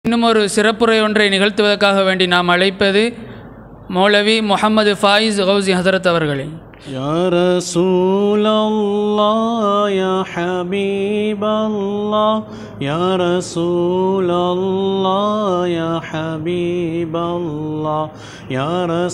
இன்னும் ஒரு சிறப்புரை ஒன்றை நிகழ்த்துவதற்காக வேண்டி நாம் அழைப்பது மௌலவி முஹம்மது ஃபாயிஸ் கௌசி ஹசரத் அவர்களே. யா ரசூலல்லாஹ் யா ஹபீபல்லாஹ் யா ரசூலல்லாஹ் யா ஹபீபல்லாஹ் யா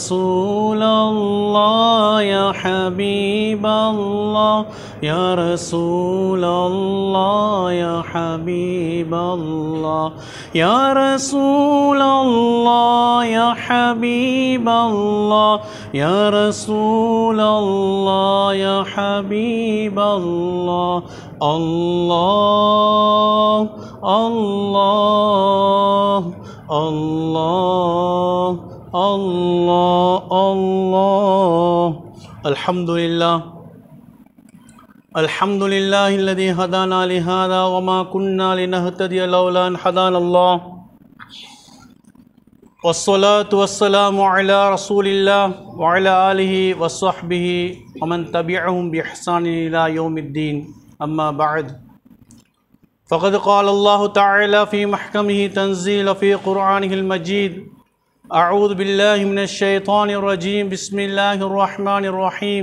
ரசூலல்லாஹ் யா ஹபீபல்லாஹ் யா ரசூலல்லாஹ் யா ஹபீபல்லாஹ் யா ரசூலல்லாஹ் யா ஹபீபல்லாஹ் யா ரசூலல்லாஹ் Allah ya Habib Allah Allah Allah Allah Allah Allah Alhamdulillah Alhamdulillah alladhi hadana li hadha wa ma kunna linahtadiya lawla an hadana Allah والصلاة والسلام على رسول الله وعلى آله وصحبه ومن تبعهم بإحسان إلى يوم الدين أما بعد فقد قال الله تعالى في محكمه تنزيل في قرآنه المجيد أعوذ بالله من الشيطان الرجيم بسم الله الرحمن الرحيم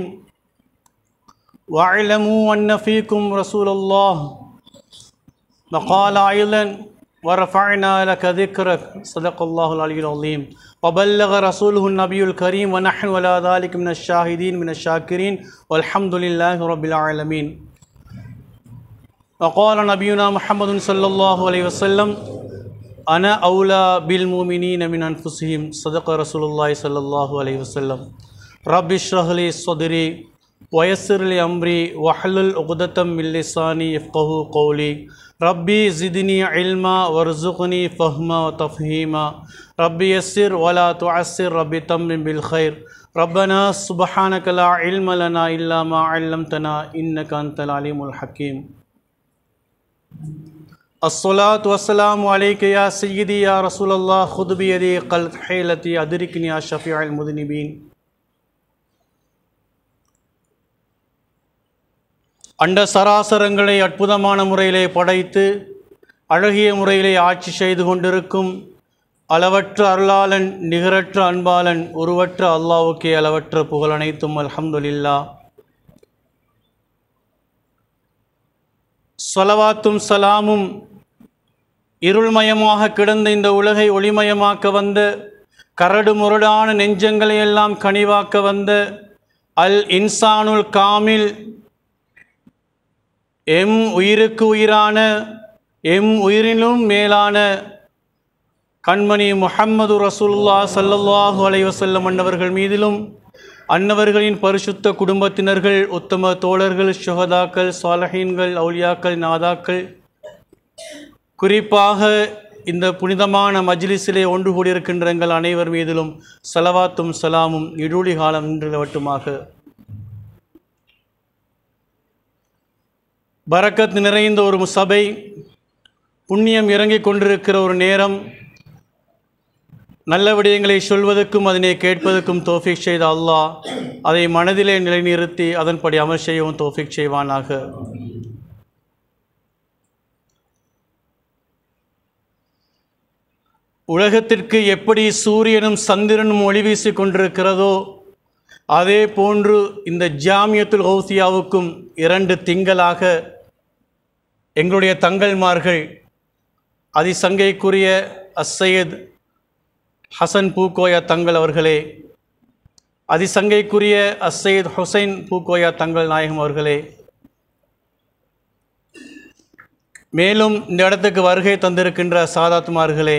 واعلموا أن فيكم رسول الله وقال أيضا ورفعنا لك ذكرك صدق الله العلي العظيم وبلغ رسوله النبي الكريم ونحن على ذلك من الشاهدين من الشاكرين والحمد لله رب العالمين وقال نبينا محمد صلى الله عليه وسلم أنا أولى بالمؤمنين من أنفسهم صدق رسول الله صلى الله عليه وسلم رب اشرح لي صدري ويسر لي أمري واحلل عقدة من لساني يفقهوا قولي ربي زدني علما وارزقني فهما وتفهيما ربي يسر ولا تعسر ربي تمم بالخير ربنا سبحانك لا علم لنا إلا ما علمتنا إنك أنت العليم الحكيم الصلاة والسلام عليك يا سيدي يا رسول الله خذ بيدي قلت حيلتي أدركني يا شفيع المذنبين அண்ட சராசரங்களை அற்புதமான முறையிலே படைத்து அழகிய முறையிலே ஆட்சி செய்து கொண்டிருக்கும் அளவற்ற அருளாளன் நிகரற்ற அன்பாளன் உருவற்ற அல்லாஹ்வுக்கே அளவற்ற புகழ் அனைத்தும் அல்ஹம்துலில்லாஹ். ஸலவாத்தும் சலாமும் இருள்மயமாக கிடந்த இந்த உலகை ஒளிமயமாக்க வந்த கரடு முரடான நெஞ்சங்களை எல்லாம் கனிவாக்க வந்த அல் இன்சானுல் காமில் எம் உயிருக்கு உயிரான எம் உயிரிலும் மேலான கண்மணி முஹம்மது ரசூலுல்லாஹ் ஸல்லல்லாஹு அலைஹி வஸல்லம் அன்னவர்கள் மீதிலும் அன்னவர்களின் பரிசுத்த குடும்பத்தினர்கள் உத்தம தோழர்கள் ஷுஹதாக்கள் சாலிஹீன்கள் அவுலியாக்கள் நாதாக்கள் குறிப்பாக இந்த புனிதமான மஜ்லிஸிலே ஒன்று கூடியிருக்கின்ற எங்கள் அனைவர் மீதிலும் ஸலவாத்தும் சலாமும் இடூழி காலம் நின்றவட்டுமாக. பரக்கத் நிறைந்த ஒரு சபை, புண்ணியம் இறங்கிக் கொண்டிருக்கிற ஒரு நேரம், நல்ல விடயங்களை சொல்வதற்கும் அதனை கேட்பதற்கும் தௌஃபீக் செய்த அல்லாஹ் அதை மனதிலே நிலைநிறுத்தி அதன்படி அமல் செய்யவும் தௌஃபீக் செய்வானாக. உலகத்திற்கு எப்படி சூரியனும் சந்திரனும் ஒளி வீசி கொண்டிருக்கிறதோ அதே போன்று இந்த ஜாமியத்துல் கௌசியாவுக்கும் 2 திங்களாக எங்களுடைய தங்கள்மார்கள் அதிசங்கைக்குரிய அஸ்ஸையத் ஹசன் பூக்கோயா தங்கள் அவர்களே, அதிசங்கைக்குரிய அஸ்ஸையத் ஹுசைன் பூக்கோயா தங்கள் நாயகம் அவர்களே, மேலும் இந்த இடத்துக்கு வருகை தந்திருக்கின்ற சாதாத்மார்களே,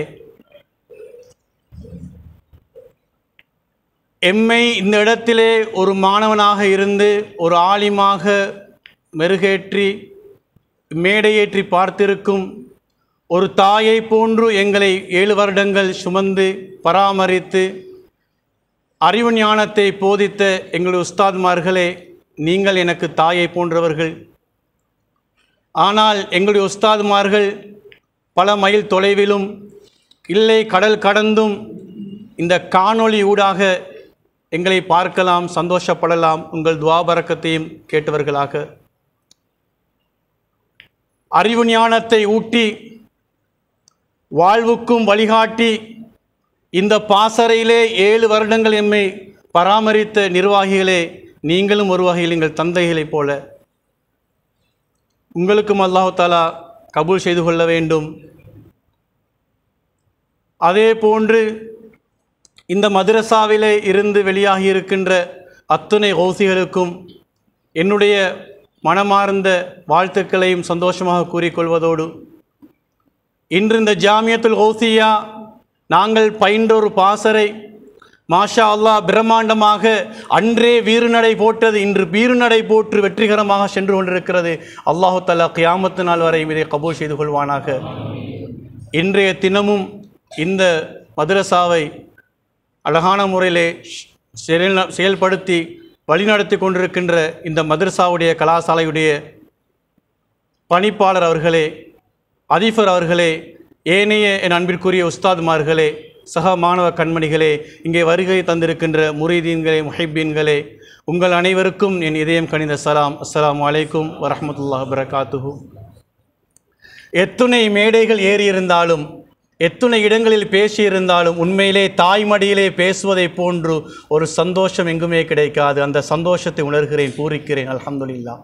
எம்மை இந்த இடத்திலே ஒரு மாணவனாக இருந்து ஒரு ஆலிமாக மெருகேற்றி மேடையேற்றி பார்த்திருக்கும் ஒரு தாயை போன்று எங்களை 7 வருடங்கள் சுமந்து பராமரித்து அறிவு ஞானத்தை போதித்த எங்களுடைய உஸ்தாத்மார்களே, நீங்கள் எனக்கு தாயை போன்றவர்கள். ஆனால் எங்களுடைய உஸ்தாத்மார்கள் பல மைல் தொலைவிலும் இல்லை கடல் கடந்தும் இந்த காணொளி ஊடாக எங்களை பார்க்கலாம், சந்தோஷப்படலாம், உங்கள் துஆ பரக்கத்தையும் கேட்டவர்களாக அறிவு ஞானத்தை ஊட்டி வாழ்வுக்கும் வழிகாட்டி இந்த பாசறையிலே 7 வருடங்கள் எம்மை பராமரித்த நிர்வாகிகளே, நீங்களும் ஒரு வகையில் எங்கள் தந்தைகளைப் போல. உங்களுக்கும் அல்லாஹ் தஆலா கபூல் செய்து கொள்ள வேண்டும். அதே போன்று இந்த மதரசாவிலே இருந்து வெளியாகி இருக்கின்ற அத்துணை கௌசிகளுக்கும் என்னுடைய மனமார்ந்த வாழ்த்துக்களையும் சந்தோஷமாக கூறிக்கொள்வதோடு, இன்று இந்த ஜாமியத்துல் கௌசியா நாங்கள் பயின்ற ஒரு பாசறை மாஷா அல்லாஹ் பிரம்மாண்டமாக அன்றே வீறுநடை போட்டது, இன்று வீறுநடை போற்று வெற்றிகரமாக சென்று கொண்டிருக்கிறது. அல்லாஹு தஆலா கியாமத்து நாள் வரை இதை கபூல் செய்து கொள்வானாக. இன்றைய தினமும் இந்த மதரசாவை அழகான முறையிலே செயல்படுத்தி வழிநடத்தி கொண்டிருக்கின்ற இந்த மதரசாவுடைய கலாசாலையுடைய பணிப்பாளர் அவர்களே, அதிபர் அவர்களே, ஏனைய என் அன்பிற்குரிய உஸ்தாத்மார்களே, சக மாணவ கண்மணிகளே, இங்கே வருகை தந்திருக்கின்ற முரீதீன்களே, முஹிப்பீன்களே, உங்கள் அனைவருக்கும் என் இதயம் கனிந்த சலாம். அஸ்ஸலாமு அலைக்கும் வரஹ்மத்துல்லாஹி வபரகாத்துஹு. எத்துணை மேடைகள் ஏறியிருந்தாலும், எத்துணை இடங்களில் பேசியிருந்தாலும், உண்மையிலே தாய்மடியிலே பேசுவதை போன்று ஒரு சந்தோஷம் எங்குமே கிடைக்காது. அந்த சந்தோஷத்தை உணர்கிறேன், பூரிக்கிறேன். அல்ஹம்துலில்லாஹ்.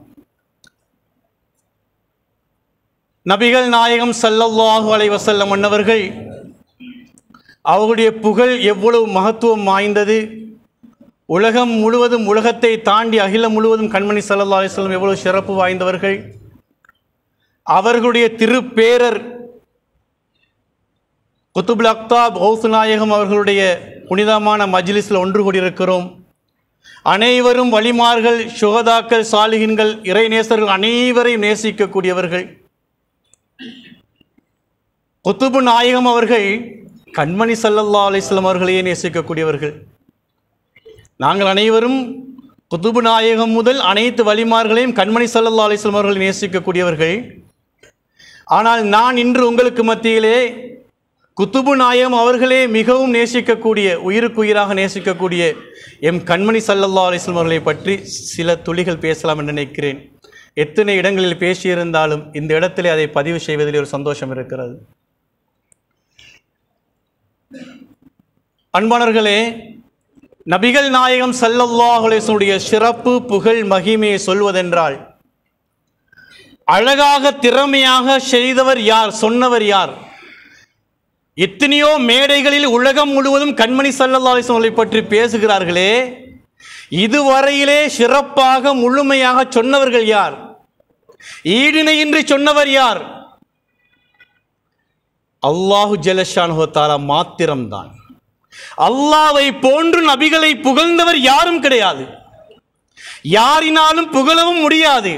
நபிகள் நாயகம் ஸல்லல்லாஹு அலைஹி வஸல்லம் அன்னவர்கள் அவருடைய புகழ் எவ்வளவு மகத்துவம் வாய்ந்தது, உலகம் முழுவதும், உலகத்தை தாண்டி அகிலம் முழுவதும் கண்மணி ஸல்லல்லாஹு அலைஹி வஸல்லம் எவ்வளவு சிறப்பு வாய்ந்தவர்கள். அவர்களுடைய திருப்பேரர் குத்துபுல் அக்தாப் கௌஸ் நாயகம் அவர்களுடைய புனிதமான மஜ்லிஸில் ஒன்று கூடியிருக்கிறோம். அனைவரும் வலிமார்கள், சுகதாக்கள், சாலிஹின்கள், இறைநேசர்கள் அனைவரையும் நேசிக்கக்கூடியவர்கள். குத்துபு நாயகம் அவர்கள் கண்மணி ஸல்லல்லாஹு அலைஹி வஸல்லம் அவர்களையே நேசிக்கக்கூடியவர்கள். நாங்கள் அனைவரும் குத்துபு நாயகம் முதல் அனைத்து வலிமார்களையும் கண்மணி ஸல்லல்லாஹு அலைஹி வஸல்லம் அவர்களை நேசிக்கக்கூடியவர்கள். ஆனால் நான் இன்று உங்களுக்கு மத்தியிலே குத்துபு நாயகம் அவர்களே மிகவும் நேசிக்கக்கூடிய, உயிருக்குயிராக நேசிக்கக்கூடிய எம் கண்மணி ஸல்லல்லாஹு அலைஹி வஸல்லம் அவர்களை பற்றி சில துளிகள் பேசலாம் என்று நினைக்கிறேன். எத்தனை இடங்களில் பேசியிருந்தாலும் இந்த இடத்திலே அதை பதிவு செய்வதில் ஒரு சந்தோஷம் இருக்கிறது. அன்பானவர்களே, நபிகள் நாயகம் ஸல்லல்லாஹு அலைஹி வஸல்லம் சிறப்பு, புகழ், மகிமையை சொல்வதென்றால் அழகாக திறமையாக செய்தவர் யார், சொன்னவர் யார்? எத்தனையோ மேடைகளில் உலகம் முழுவதும் கண்மணி ஸல்லல்லாஹு அலைஹி வஸல்லம் பற்றி பேசுகிறார்களே, இதுவரையிலே சிறப்பாக முழுமையாக சொன்னவர்கள் யார்? ஈடிணையின்றி சொன்னவர் யார்? அல்லாஹு ஜல்லஷானஹு தஆலா மாத்திரம்தான். அல்லாஹ்வை போன்று நபிகளை புகழ்ந்தவர் யாரும் கிடையாது, யாரினாலும் புகழவும் முடியாது.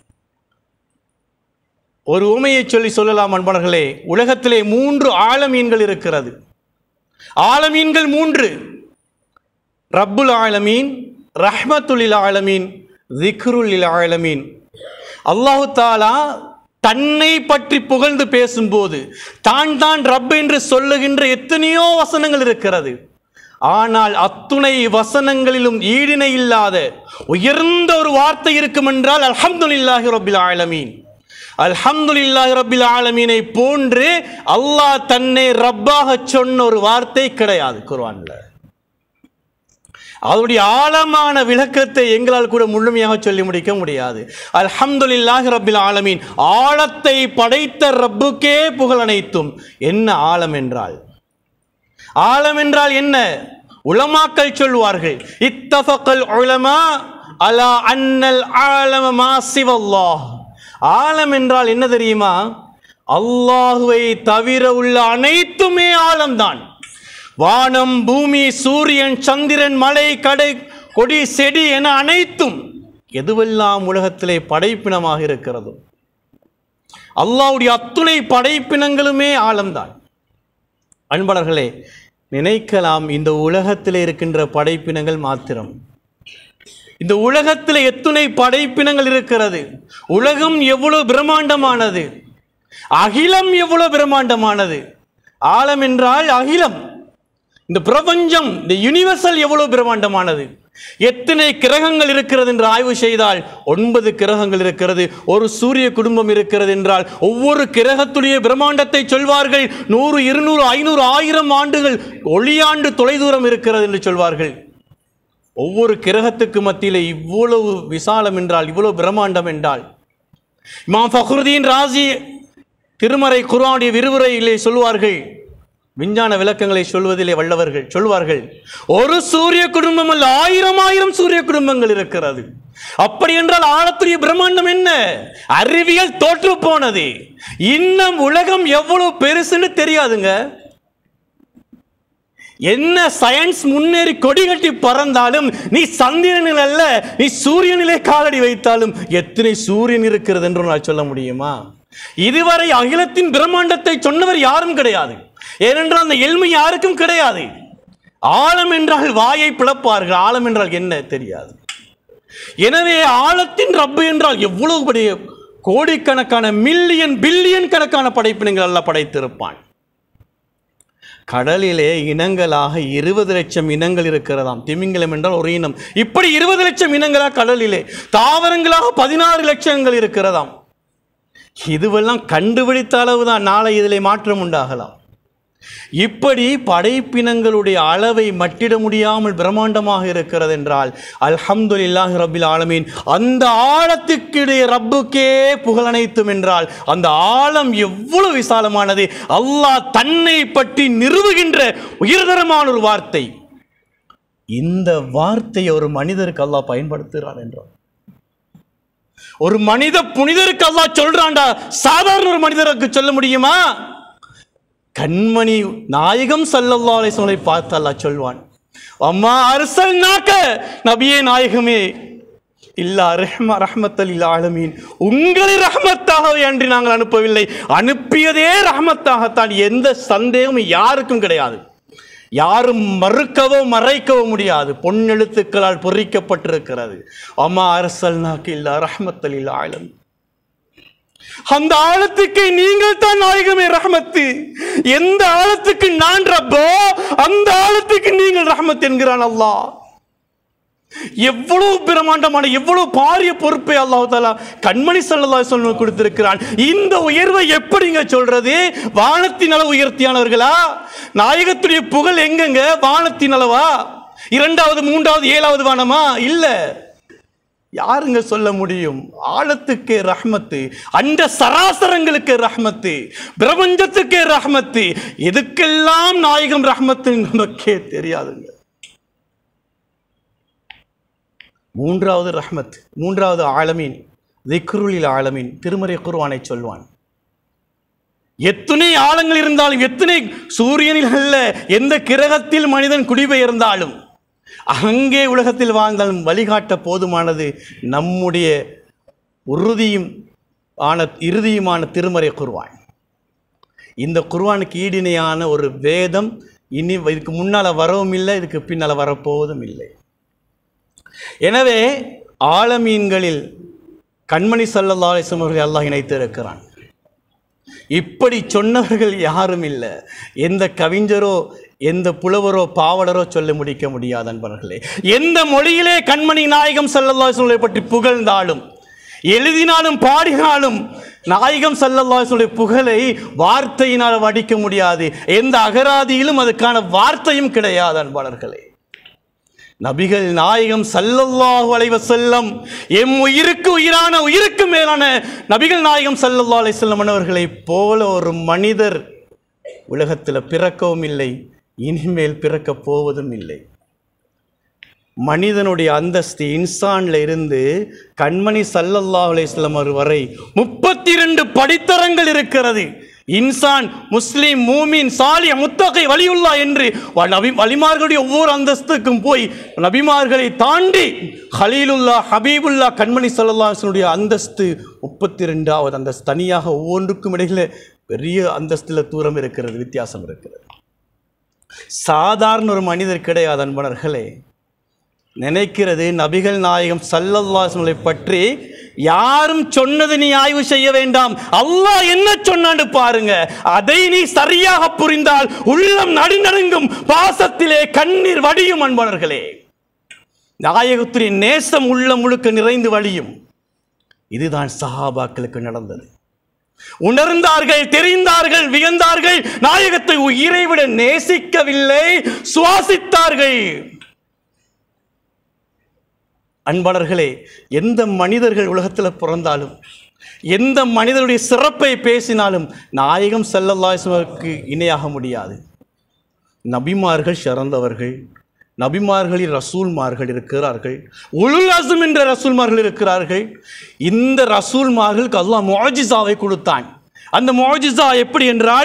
ஒரு உமையை சொல்லலாம் அன்பானவர்களே. உலகத்திலே 3 ஆலமீன்கள் இருக்கிறது. ஆலமீன்கள் 3: ரப்புல் ஆலமீன், ரஹ்மத்துல் ஆலமீன், ஸிக்ருல் ஆலமீன். அல்லாஹு தஆலா தன்னை பற்றி புகழ்ந்து பேசும்போது தான் ரப் என்று சொல்லுகின்ற எத்தனையோ வசனங்கள் இருக்கிறது. ஆனால் அத்துணை வசனங்களிலும் ஈடிணை இல்லாத உயர்ந்த ஒரு வார்த்தை இருக்கும் என்றால் அல்ஹம்துலில்லாஹி ரப்பில் ஆலமீன். அல்ஹம்துலில்லாஹி ரப்பில் ஆலமீனை போன்று அல்லாஹ் தன்னை ரப்பாக சொன்ன ஒரு வார்த்தை கிடையாது குர்ஆன்ல. அதனுடைய ஆழமான விளக்கத்தை எங்களால் கூட முழுமையாக சொல்லி முடிக்க முடியாது. அல்ஹம்துலில்லாஹி ரப்பில் ஆலமீன், ஆழத்தை படைத்த ரப்புக்கே புகழ் அனைத்தும். என்ன ஆழம் என்றால்? ஆழம் என்றால் என்ன? உலமாக்கள் சொல்வார்கள், இத்தஃபகல் உலமா அலா அன்னல் ஆலம மா சிவல்லாஹ். ஆழம் என்றால் என்ன தெரியுமா? அல்லாஹுவை தவிர உள்ள அனைத்துமே ஆழம்தான். வானம், பூமி, சூரியன், சந்திரன், மலை, கடை, கொடி, செடி என அனைத்தும் எதுவெல்லாம் உலகத்திலே படைப்பினமாக இருக்கிறதோ அல்லாஹ்வுடைய அத்துணை படைப்பினங்களுமே ஆழம்தான். அன்பாளர்களே, நினைக்கலாம் இந்த உலகத்திலே இருக்கின்ற படைப்பினங்கள் மாத்திரம். இந்த உலகத்தில் எத்துணை படைப்பினங்கள் இருக்கிறது. உலகம் எவ்வளவு பிரம்மாண்டமானது, அகிலம் எவ்வளவு பிரம்மாண்டமானது. ஆழம் என்றால் அகிலம், இந்த பிரபஞ்சம், இந்த யூனிவர்சல் எவ்வளவு பிரம்மாண்டமானது. எத்தனை கிரகங்கள் இருக்கிறது என்று ஆய்வு செய்தால் 9 கிரகங்கள் இருக்கிறது. ஒரு சூரிய குடும்பம் இருக்கிறது என்றால் ஒவ்வொரு கிரகத்துடைய பிரம்மாண்டத்தை சொல்வார்கள். 100, 200, 500, 1000 ஆண்டுகள் ஒளியாண்டு தொலைதூரம் இருக்கிறது என்று சொல்வார்கள். ஒவ்வொரு கிரகத்துக்கு மத்தியில் இவ்வளவு விசாலம் என்றால், இவ்வளவு பிரம்மாண்டம் என்றால், இமாம் ஃபக்ருதீன் ராசி திருமறை குர்ஆனுடைய விரிவுரையிலே சொல்வார்கள், விஞ்ஞான விளக்கங்களை சொல்வதிலே வல்லவர்கள் சொல்வார்கள், ஒரு சூரிய குடும்பம் அல்ல, 1000 சூரிய குடும்பங்கள் இருக்கிறது. அப்படி என்றால் ஆழத்துடைய பிரம்மாண்டம் என்ன? அறிவியல் தோற்று போனது. இன்னும் உலகம் எவ்வளவு பெருசுன்னு தெரியாதுங்க. என்ன சயின்ஸ் முன்னேறி கொடி கட்டி பறந்தாலும் நீ சந்திரனில் அல்ல, நீ சூரியனிலே காலடி வைத்தாலும் எத்தனை சூரியன் இருக்கிறது என்று நான் சொல்ல முடியுமா? இதுவரை அகிலத்தின் பிரம்மாண்டத்தை சொன்னவர் யாரும் கிடையாது. ஏனென்றால் அந்த எளிமை யாருக்கும் கிடையாது. ஆழம் என்றால் வாயை பிளப்பார்கள், ஆழம் என்றால் என்ன தெரியாது. எனவே ஆழத்தின் ரப்பு என்றால் எவ்வளவு பெரிய கோடிக்கணக்கான மில்லியன் பில்லியன் கணக்கான படைப்பினங்கள் எல்லாம் படைத்திருப்பான். கடலிலே இனங்களாக 20 லட்சம் இனங்கள் இருக்கிறதாம். திமிங்கலம் என்றால் ஒரு இனம். இப்படி 20 லட்சம் இனங்களாக கடலிலே, தாவரங்களாக 16 லட்சங்கள் இருக்கிறதாம். இதுவெல்லாம் கண்டுபிடித்த அளவுதான், நாளை இதிலே மாற்றம் உண்டாகலாம். இப்படி படைப்பினங்களுடைய அளவை மட்டிட முடியாமல் பிரம்மாண்டமாக இருக்கிறது என்றால் அல்ஹம்துலில்லாஹி ரப்பில் ஆலமீன், அந்த ஆழத்துக்கிடையே ரப்புக்கே புகழனைத்தும் என்றால் அந்த ஆழம் எவ்வளவு விசாலமானது. அல்லாஹ் தன்னை பற்றி நிறுவுகின்ற உயர்தரமான ஒரு வார்த்தை. இந்த வார்த்தையை ஒரு மனிதருக்கு அல்லாஹ் பயன்படுத்துகிறான் என்றால், ஒரு மனித புனிதருக்கு அல்லாஹ் சொல்றான்டா, சாதாரண ஒரு மனிதருக்கு சொல்ல முடியுமா? கண்மணி நாயகம் ஸல்லல்லாஹு அலைஹி வஸல்லம் பார்த்து அல்லாஹ் சொல்வான், அம்மா அர்ஸல்நாக, நபியே நாயகமே, இல்லா ரஹ்மத்தல் லில் ஆலமீன், உங்களை ரஹ்மத்தாகவே அன்றி நாங்கள் அனுப்பவில்லை, அனுப்பியதே ரஹ்மத்தாகத்தான். எந்த சந்தேகமும் யாருக்கும் கிடையாது. யாரும் மறுக்கவோ மறைக்கவோ முடியாது. பொன்னெழுத்துக்களால் பொறிக்கப்பட்டிருக்கிறது. அம்மா அர்ஸல்நாக இல்லா ரஹ்மத்தல் லில் ஆலமீன். அந்த ஆழத்துக்கு நீங்கள் தான் நாயகமே ரஹ்மத்து. எந்த ஆழத்துக்கு நான் ரப்போ அந்த ஆழத்துக்கு நீங்கள் ரஹ்மத் என்கிறான் அல்லாஹ். எவ்வளவு பிரமாண்டமான, எவ்வளவு பாரிய பொறுப்பை அல்லாஹ் தஆலா கண்மணி ஸல்லல்லாஹு அலைஹி வஸல்லம் கொடுத்திருக்கிறான். இந்த உயர்வை எப்படிங்க சொல்றது? வானத்தின் அளவு உயர்த்தியானவர்களா? நாயகத்துடைய புகழ் எங்கங்க? வானத்தின் அளவா? 2வது 3வது 7வது வானமா? இல்ல. யாருங்க சொல்ல முடியும்? ஆழத்துக்கே ரஹ்மத்து, அந்த சராசரங்களுக்கு ரஹ்மத்து, பிரபஞ்சத்துக்கே ரஹ்மத்து. எதுக்கெல்லாம் நாயகம் ரஹ்மத்து நமக்கே தெரியாதுங்க. 3வது ரஹ்மத், 3வது ஆலமீன், திக்ருலில் ஆலமீன். திருமறை குர்ஆனை சொல்வான், எத்தனை ஆழங்கள் இருந்தாலும், எத்தனை சூரியனில் அல்ல, எந்த கிரகத்தில் மனிதன் குடிபெயர்ந்தாலும், அங்கே உலகத்தில் வாழ்ந்தாலும் வழிகாட்ட போதுமானது நம்முடைய இறுதியுமான திருமறை குர்ஆன். இந்த குர்ஆனுக்கு ஈடிணையான ஒரு வேதம் இனி இதுக்கு முன்னால் வரவும் இல்லை, இதுக்கு பின்னால் வரப்போவதும் இல்லை. எனவே ஆலமீன்களில் கண்மணி ஸல்லல்லாஹு அலைஹி வஸல்லம் அவர்களை அல்லாஹ் இணைத்திருக்கிறான். இப்படி சொன்னவர்கள் யாரும் இல்லை. எந்த கவிஞரோ எந்த புலவரோ பாவலரோ சொல்ல முடிக்க முடியாத அன்பர்களே. எந்த மொழியிலே கண்மணி நாயகம் ஸல்லல்லாஹு அலைஹி வஸல்லம் பற்றி புகழ்ந்தாலும், எழுதினாலும், பாடினாலும் நாயகம் ஸல்லல்லாஹு அலைஹி வஸல்லம் புகழை வார்த்தையினால் வடிக்க முடியாது. எந்த அகராதியிலும் அதுக்கான வார்த்தையும் கிடையாது அன்பாளர்களே. நபிகள் நாயகம் ஸல்லல்லாஹு அலைஹி வஸல்லம், எம் உயிருக்கு உயிரான, உயிருக்கு மேலான நபிகள் நாயகம் ஸல்லல்லாஹு அலைஹி வஸல்லம் அவர்களை போல ஒரு மனிதர் உலகத்தில் பிறக்கவும் இல்லை, இனிமேல் பிறக்க போவதும் இல்லை. மனிதனுடைய அந்தஸ்து இன்சான்ல இருந்து கண்மணி ஸல்லல்லாஹு அலைஹி வஸல்லம் வரை 32 படித்தரங்கள் இருக்கிறது. இன்சான், முஸ்லிம், மூமின், சாலிஹ், முத்தகி, வலியுல்லா என்று வலிமார்களுடைய ஒவ்வொரு அந்தஸ்துக்கும் போய் நபிமார்களை தாண்டி ஹலீலுல்லா, ஹபீபுல்லா, கண்மணி ஸல்லல்லாஹு அலைஹி வஸல்லம் அந்தஸ்து 32வது அந்தஸ்து. தனியாக ஒவ்வொன்றுக்கும் இடையில பெரிய அந்தஸ்துல தூரம் இருக்கிறது, வித்தியாசம் இருக்கிறது. சாதாரண ஒரு மனிதர் கிடையாது அன்பர்களே. நினைக்கிறது நபிகள் நாயகம் ஸல்லல்லாஹு அலைஹி வஸல்லம் பற்றி யாரும் சொன்னது நீ ஆய்வு செய்ய வேண்டாம், அல்லாஹ் என்ன சொன்னான்னு பாருங்க. அதை நீ சரியாக புரிந்தால் உள்ளம் நடுநடுங்கும், பாசத்திலே கண்ணீர் வடியும் அன்பர்களே. நாயகத்துடைய நேசம் உள்ள முழுக்க நிறைந்து வழியும். இதுதான் சஹாபாக்களுக்கு நடந்தது. உணர்ந்தார்கள், தெரிந்தார்கள், வியந்தார்கள். நாயகத்தை உயிரை விட நேசிக்கவில்லை, சுவாசித்தார்கள். அன்பாளர்களே, எந்த மனிதர்கள் உலகத்தில் பிறந்தாலும், எந்த மனிதனுடைய சிறப்பை பேசினாலும் நாயகம் ஸல்லல்லாஹு அலைஹி வஸல்லம் இணையாக முடியாது. நபிமார்கள் சிறந்தவர்கள், நபிமார்களில் ரசூல்மார்கள் இருக்கிறார்கள், உலுல் அஸ்ம் என்ற ரசூல்மார்கள் இருக்கிறார்கள். இந்த ரசூல்மார்களுக்கு அல்லாஹ் முஅஜிஸாவை கொடுத்தான். அந்த முஅஜிஸா எப்படி என்றால்,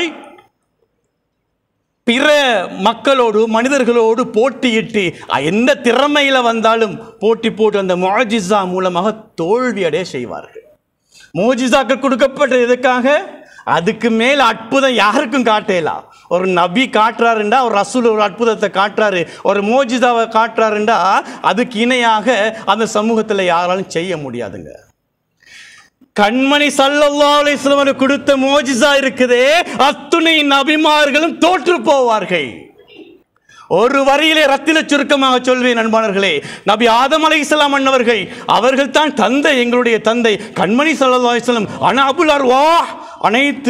பிற மக்களோடு மனிதர்களோடு போட்டியிட்டு எந்த திறமையில் வந்தாலும் போட்டி போட்டு அந்த முஅஜிஸா மூலமாக தோல்வியடைய செய்வார்கள். முஅஜிஸாக்கள் கொடுக்கப்பட்ட எதுக்காக? அதுக்கு மேல் அற்புதம் யாருக்கும் காட்டலாம். ஒரு நபி காட்டுறாருண்டா, ஒரு ரசூல் ஒரு அற்புதத்தை காட்டுறாரு, ஒரு முஅஜிஸாவை காட்டுறாருண்டா, அதுக்கு இணையாக அந்த சமூகத்தில் யாராலும் செய்ய முடியாதுங்க. கண்மணி ஸல்லல்லாஹு அலைஹி வஸல்லம் கொடுத்த முஅஜிஸா இருக்குதே, அத்துணை நபிமார்களும் தோற்று போவார்கள். ஒரு வரியிலே ரத்தின சுருக்கமாக சொல்வேன் அன்பானவர்களே. நபி ஆதம் அலைஹிஸ்ஸலாம் அன்னவர்கள், அவர்கள் தான் தந்தை, எங்களுடைய தந்தை. கண்மணி ஸல்லல்லாஹு அலைஹி வஸல்லம் அன அபுல் அர்வாஹ், அனைத்து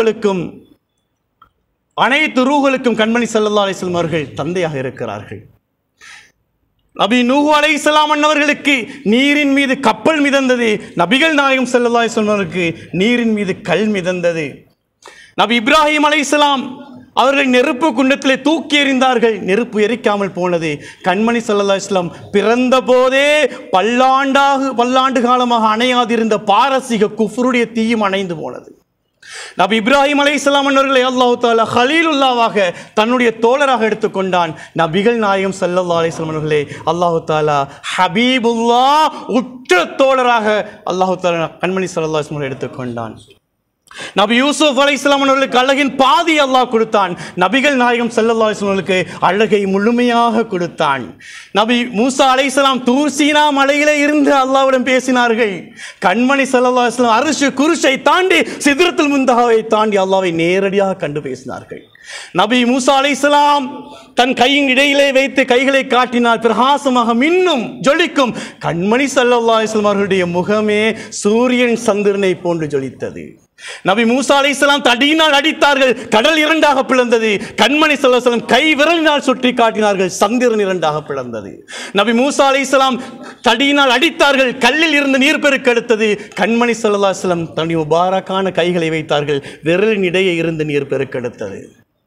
ரூஹுகளுக்கும் கண்மணி ஸல்லல்லாஹு அலைஹி வஸல்லம் அவர்கள் தந்தையாக இருக்கிறார்கள். நபி நூஹ் அலைஹிஸ்ஸலாம் அன்னவர்களுக்கு நீரின் மீது கப்பல் மிதந்தது. நபிகள் நாயகம் ஸல்லல்லாஹு அலைஹி வஸல்லம் அவர்களுக்கு நீரின் மீது கல் மிதந்தது. நபி இப்ராஹிம் அலைஹிஸ்ஸலாம் அவர்கள் நெருப்பு குண்டத்திலே தூக்கி எறிந்தார்கள், நெருப்பு எரிக்காமல் போனது. கண்மணி ஸல்லல்லாஹு அலைஹி வஸல்லம் பிறந்த போதே பல்லாண்டு காலமாக அணையாதிருந்த பாரசீக குஃப்ருடைய தீயும் அணைந்து போனது. நபி இப்ராஹிம் அலைஹிஸ்ஸலாம் அவர்களை அல்லாஹ் தஆலா கலீலுல்லாஹ்வாக தன்னுடைய தோழராக எடுத்துக்கொண்டான். நபிகள் நாயகம் ஸல்லல்லாஹு அலைஹி வஸல்லம் அவர்களை அல்லாஹ் தஆலா ஹபீபுல்லாஹ், உற்ற தோழராக அல்லாஹ் தஆலா கண்மணி ஸல்லல்லாஹு அலைஹி வஸல்லம் எடுத்துக்கொண்டான். நபி யூசுப் அலைஹிஸ்ஸலாம் அவர்களுக்கு அழகின் பாதி அல்லாஹ் கொடுத்தான். நபிகள் நாயகம் ஸல்லல்லாஹு அலைஹி வஸல்லுக்கு அழகை முழுமையாக கொடுத்தான். நபி மூசா அலைஹிஸ்ஸலாம் தூர் சீனா மலையிலே இருந்து அல்லாஹ்விடம் பேசினார்கள். கண்மணி ஸல்லல்லாஹு அலைஹி வஸல்லம் அர்ஷ் குர்ஷை தாண்டி சித்ரத்துல் முன்தஹாவை தாண்டி அல்லாஹ்வை நேரடியாக கண்டு பேசினார்கள். நபி மூசா அலைஹிஸ்ஸலாம் தன் கையின் இடையிலே வைத்து கைகளை காட்டினார், பிரகாசமாக மின்னும் ஜொலிக்கும். கண்மணி ஸல்லல்லாஹு அலைஹி வஸல்லம் அவர்களுடைய முகமே சூரியன் சந்திரனை போன்று ஜொலித்தது. நபி மூசா அலைஹிஸ்ஸலாம் தடியினால் அடித்தார்கள், கடல் இரண்டாக பிளந்தது. கண்மணி ஸல்லல்லாஹு அலைஹி வஸல்லம் கை விரலினால் சுற்றி காட்டினார்கள், சந்திரன் இரண்டாக பிளந்தது. நபி மூசா அலைஹிஸ்ஸலாம் தடியினால் அடித்தார்கள், கல்லில் இருந்து நீர் பெருக்கெடுத்தது. கண்மணி ஸல்லல்லாஹு அலைஹி வஸல்லம் தன்னுடைய முபாரக்கான கைகளை வைத்தார்கள், விரலின் இடையே இருந்து நீர் பெருக்கெடுத்தது.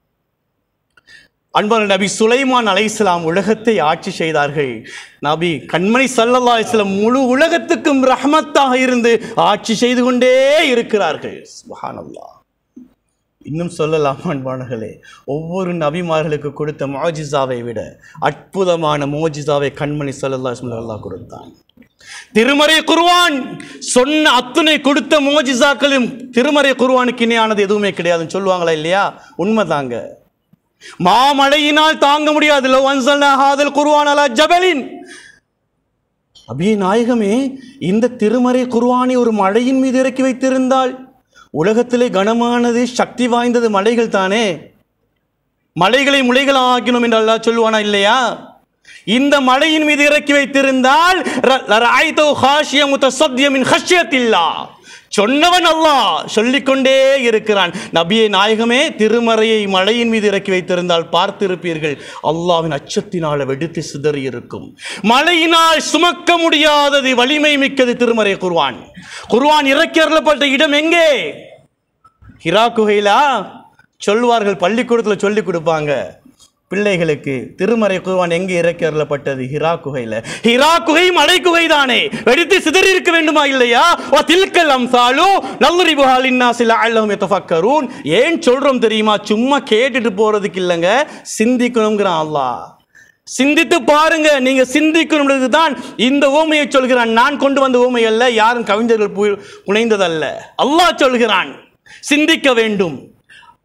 அன்பான நபி சுலைமான் அலைஹிஸ்ஸலாம் உலகத்தை ஆட்சி செய்தார்கள். நபி கண்மணி ஸல்லல்லாஹு அலைஹி வஸல்லம் முழு உலகத்துக்கும் ரஹ்மத்தாக இருந்து ஆட்சி செய்து கொண்டே இருக்கிறார்கள். சுப்ஹானல்லாஹ். இன்னும் சொல்லலாம் அன்பானவர்களே, ஒவ்வொரு நபிமார்களுக்கு கொடுத்த முஅஜிஸாவை விட அற்புதமான முஅஜிஸாவை கண்மணி ஸல்லல்லாஹு அலைஹி வஸல்லம் அல்லாஹ் கொடுத்தான். திருமறை குர்ஆன் சொன்ன அத்துணை கொடுத்த முஅஜிஸாக்களும் திருமறை குர்ஆனுக்கு இணையானது எதுவுமே கிடையாதுன்னு சொல்லுவாங்களா இல்லையா? உண்மைதாங்க. மாமழையினால் தாங்க முடியாது. லோ அன்ஸல்னா ஹாதல் குர்ஆன் அலா ஜபலின், அபி நாயகமே, இந்த திருமறை குர்ஆனை ஒரு மலையின் மீது இறக்கி வைத்திருந்தால், உலகத்திலே கனமானது சக்தி வாய்ந்தது மலைகள் தானே, மலைகளை முளைகள் ஆக்கினோம் என்று அல்லாஹ் சொல்லுவானா இல்லையா? இந்த மலையின் மீது இறக்கி வைத்திருந்தால் ரஅய்து காஷிய முத்தஸத்திய மின் கஷ்யத்தில்லாஹ், சொன்னவன் அல்லாஹ் சொல்லிக்கொண்டே இருக்கிறான். நபியே நாயகமே, திருமறையை மலையின் மீது இறக்கி வைத்திருந்தால் பார்த்திருப்பீர்கள், அல்லாஹ்வின் அச்சத்தினால் வெடித்து சிதறி இருக்கும். மலையினால் சுமக்க முடியாதது, வலிமை மிக்கது திருமறை குர்ஆன். குர்ஆன் இறக்கி அருளப்பட்ட இடம் எங்கே? ஹிரா குகையிலா? சொல்வார்கள், பள்ளிக்கூடத்தில் சொல்லி கொடுப்பாங்க பிள்ளைகளுக்கு, திருமறை குர்ஆன் எங்கே இறக்கி அருளப்பட்டது? ஹிரா குகையில். ஹிரா குகை மலை குகை தானே, வெடித்து சிதறி இருக்க வேண்டுமா இல்லையா? வதில்கல் அம்சாலு நல்ரிபுஹா லின்னாஸி லஅல்லஹும் யதஃபக்கரூன். ஏன் சொல்றோம் தெரியுமா? சும்மா கேட்டுட்டு போறதுக்கு இல்லைங்க, சிந்திக்கணுங்கிறான் அல்லாஹ். சிந்தித்து பாருங்க. நீங்க சிந்திக்கணும் தான் இந்த ஓமையை சொல்கிறான். நான் கொண்டு வந்த ஓமை அல்ல, யாரும் கவிஞர்கள் புனைந்ததல்ல, அல்லாஹ் சொல்கிறான். சிந்திக்க வேண்டும்.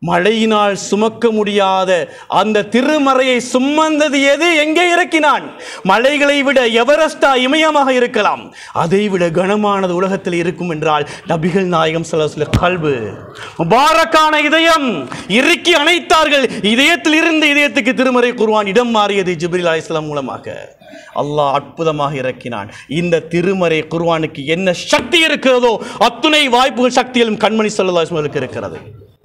மழையினால் சுமக்க முடியாத அந்த திருமறையை சுமந்தது எது? எங்கே இறக்கினான்? மலைகளை விட எவரெஸ்டா இமயமாக இருக்கலாம், அதை விட கனமானது உலகத்தில் இருக்கும் என்றால் நபிகள் நாயகம் ஸல்லல்லாஹு அலைஹி வஸல்லம் கல்பு, முபாரக்கான இதயம் இறுக்கி அணைத்தார்கள். இதயத்தில் இருந்து இதயத்துக்கு திருமறை குர்ஆன் இடம் மாறியது ஜிப்ரீல் அலைஹிஸ்ஸலாம் மூலமாக. அல்லாஹ் அற்புதமாக இறக்கினான். இந்த திருமறை குர்ஆனுக்கு என்ன சக்தி இருக்கிறதோ அத்துணை வாய்ப்புகள் சக்திகளும் கண்மணி ஸல்லல்லாஹு அலைஹி வஸல்லம் இருக்கிறது.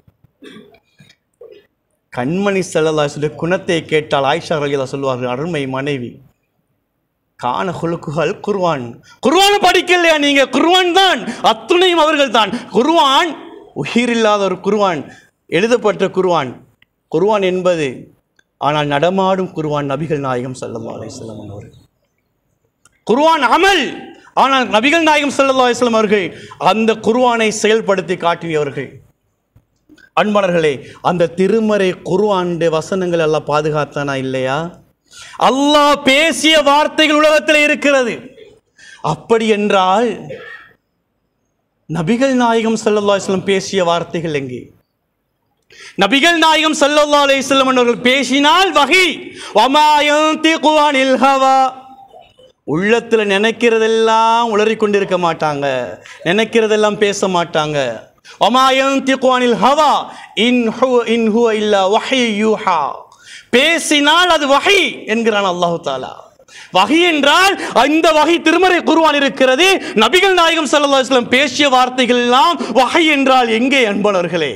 கண்மணி ஸல்லல்லாஹு அலைஹி வஸல்லம் குணத்தை கேட்டால் ஆயிஷா ரலியல்லாஹு சொல்வார்கள், அருமை மனைவி, கான ஹுலுகுல் குர்ஆன். குர்ஆன் படிக்கலையா நீங்க? குர்ஆன் தான், அத்துணையும் அவர்கள் தான். குர்ஆன் உயிரில்லாத ஒரு குர்ஆன், எழுதப்பட்ட குர்ஆன். குர்ஆன் என்பது ஆனால் நடமாடும் குர்ஆன் நபிகள் நாயகம் ஸல்லல்லாஹு அலைஹி வஸல்லம் அவர்கள். குர்ஆன் அமல், ஆனால் நபிகள் நாயகம் ஸல்லல்லாஹு அலைஹி வஸல்லம் அவர்கள் அந்த குர்ஆனை செயல்படுத்தி காட்டியவர்கள். அன்பாளர்களே, அந்த திருமறை குர்ஆனுடைய வசனங்கள் எல்லாம் பாதுகாத்தானா இல்லையா? அல்லாஹ் பேசிய வார்த்தைகள் உலகத்தில் இருக்கிறது. அப்படி என்றால் நபிகள் நாயகம் ஸல்லல்லாஹு அலைஹி வஸல்லம் பேசிய வார்த்தைகள் எங்கே? நபிகள் நாயகம் ஸல்லல்லாஹு அலைஹி வஸல்லம் அவர்கள் பேசினால் வஹி, வமா யன்திகு அனில் ஹவா, உள்ளத்தில் நினைக்கிறதெல்லாம் உளறி கொண்டிருக்க மாட்டாங்க, நினைக்கிறதெல்லாம் பேச மாட்டாங்க. வமா யன்திகு அனில் ஹவா இன் ஹுவ இல்லா வஹி யூஹா, பேசினால் அது வஹி என்கிறான் அல்லாஹ் தஆலா. வஹி என்றால் இந்த வஹி திருமறை குர்ஆன் இருக்கிறது. நபிகள் நாயகம் ஸல்லல்லாஹு அலைஹி வஸல்லம் பேசிய வார்த்தைகள் எல்லாம் வஹி என்றால் எங்கே அன்பர்களே?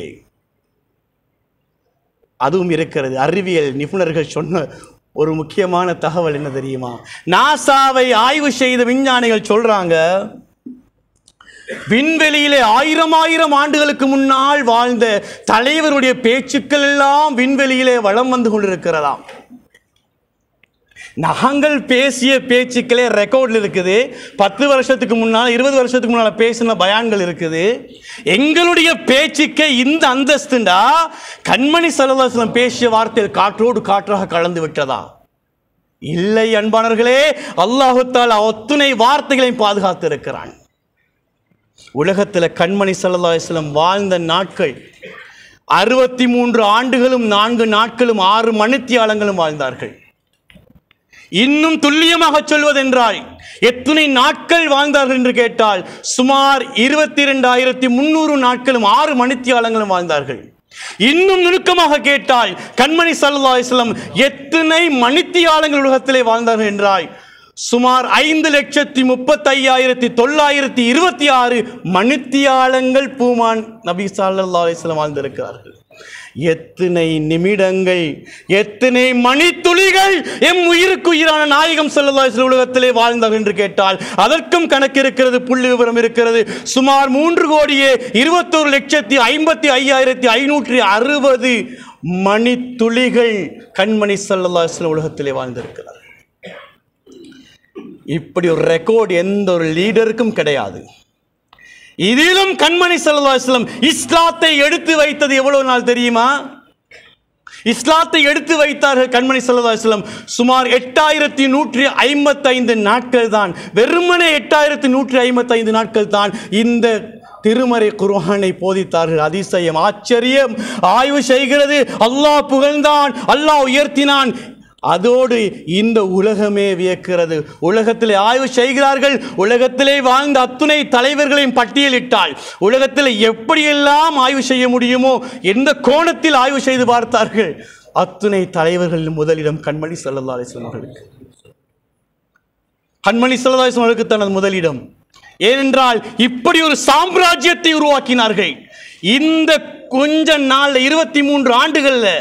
அதுவும் இருக்கிறது. அறிவியல் நிபுணர்கள் சொன்ன ஒரு முக்கியமான தகவல் என்ன தெரியுமா? நாசாவை ஆய்வு செய்த விஞ்ஞானிகள் சொல்றாங்க, விண்வெளியிலே ஆயிரம் ஆண்டுகளுக்கு முன்னால் வாழ்ந்த தலைவருடைய பேச்சுக்கள் எல்லாம் விண்வெளியிலே வலம் வந்து கொண்டிருக்கிறதாம். நாங்கள் பேசிய பேச்சுக்களே ரெக்கார்டில் இருக்குது. 10 வருஷத்துக்கு முன்னால் 20 வருஷத்துக்கு முன்னால் பேசின பயான்கள் இருக்குது. எங்களுடைய பேச்சுக்கே இந்த அந்தஸ்துண்டா கண்மணி ஸல்லல்லாஹு அலைஹி வஸல்லம் பேசிய வார்த்தையில் காற்றோடு காற்றாக கலந்து விட்டதா? இல்லை அன்பானவர்களே, அல்லாஹ் தஆலா அத்துணை வார்த்தைகளையும் பாதுகாத்து இருக்கிறான். உலகத்தில் கண்மணி ஸல்லல்லாஹு அலைஹி வஸல்லம் வாழ்ந்த நாட்கள் 63 ஆண்டுகளும் 4 நாட்களும் 6 மணித்தியாலங்களும் வாழ்ந்தார்கள். இன்னும் துல்லியமாக சொல்வதென்றால் எத்தனை நாட்கள் வாழ்ந்தார்கள் என்று கேட்டால் சுமார் 22,300 நாட்களும் 6 மணித்தியாலங்களும் வாழ்ந்தார்கள். இன்னும் நுணுக்கமாக கேட்டால் கண்மணி ஸல்லல்லாஹு அலைஹி வஸல்லம் எத்தனை மணித்தியாலங்கள் உலகத்திலே வாழ்ந்தார்கள் என்றால் சுமார் 5,35,926 மணித்தியாலங்கள் பூமான் நபி ஸல்லல்லாஹு அலைஹி வஸல்லம் வாழ்ந்திருக்கிறார்கள். எத்தனை நிமிடங்கள், எத்தனை மணித்துளிகள் எம் உயிருக்கு உயிரான நாயகம் ஸல்லல்லாஹு அலைஹி வஸல்லம் உலகத்திலே வாழ்ந்தார் என்று கேட்டால் அதற்கும் கணக்கு இருக்கிறது, புள்ளி விவரம் இருக்கிறது. சுமார் 3,21,55,560 மணித்துளிகள் கண்மணி ஸல்லல்லாஹு அலைஹி வஸல்லம் உலகத்திலே வாழ்ந்திருக்கிறார். இப்படி ஒரு ரெக்கார்டு எந்த ஒரு லீடருக்கும் கிடையாது. இதிலும் கண்மணி ஸல்லல்லாஹு அலைஹி வஸல்லம் இஸ்லாத்தை எடுத்து வைத்தது எவ்வளவு நாள் தெரியுமா? இஸ்லாத்தை எடுத்து வைத்தார்கள் கண்மணி ஸல்லல்லாஹு அலைஹி வஸல்லம் சுமார் 8,155 நாட்கள் தான். வெறுமனே 8,155 நாட்கள் தான் இந்த திருமறை குர்ஆனை போதித்தார்கள். அதிசயம், ஆச்சரியம் ஆய்வு செய்கிறது. அல்லாஹ் புகழ்ந்தான், அல்லாஹ் உயர்த்தினான். அதோடு இந்த உலகமே வியக்கிறது. உலகத்திலே ஆய்வு செய்கிறார்கள். உலகத்திலே வாழ்ந்த அத்துணை தலைவர்களையும் பட்டியலிட்டால் உலகத்தில் எப்படியெல்லாம் ஆய்வு செய்ய முடியுமோ எந்த கோணத்தில் ஆய்வு செய்து பார்த்தார்கள். அத்துணை தலைவர்களின் முதலிடம் கண்மணி ஸல்லல்லாஹு அலைஹி வஸல்லம் அவர்களுக்கு. கண்மணி ஸல்லல்லாஹு அலைஹி வஸல்லம் அவர்களுக்கு தனது முதலிடம். ஏனென்றால் இப்படி ஒரு சாம்ராஜ்யத்தை உருவாக்கினார்கள். இந்த கொஞ்ச நாள் 23 ஆண்டுகள்ல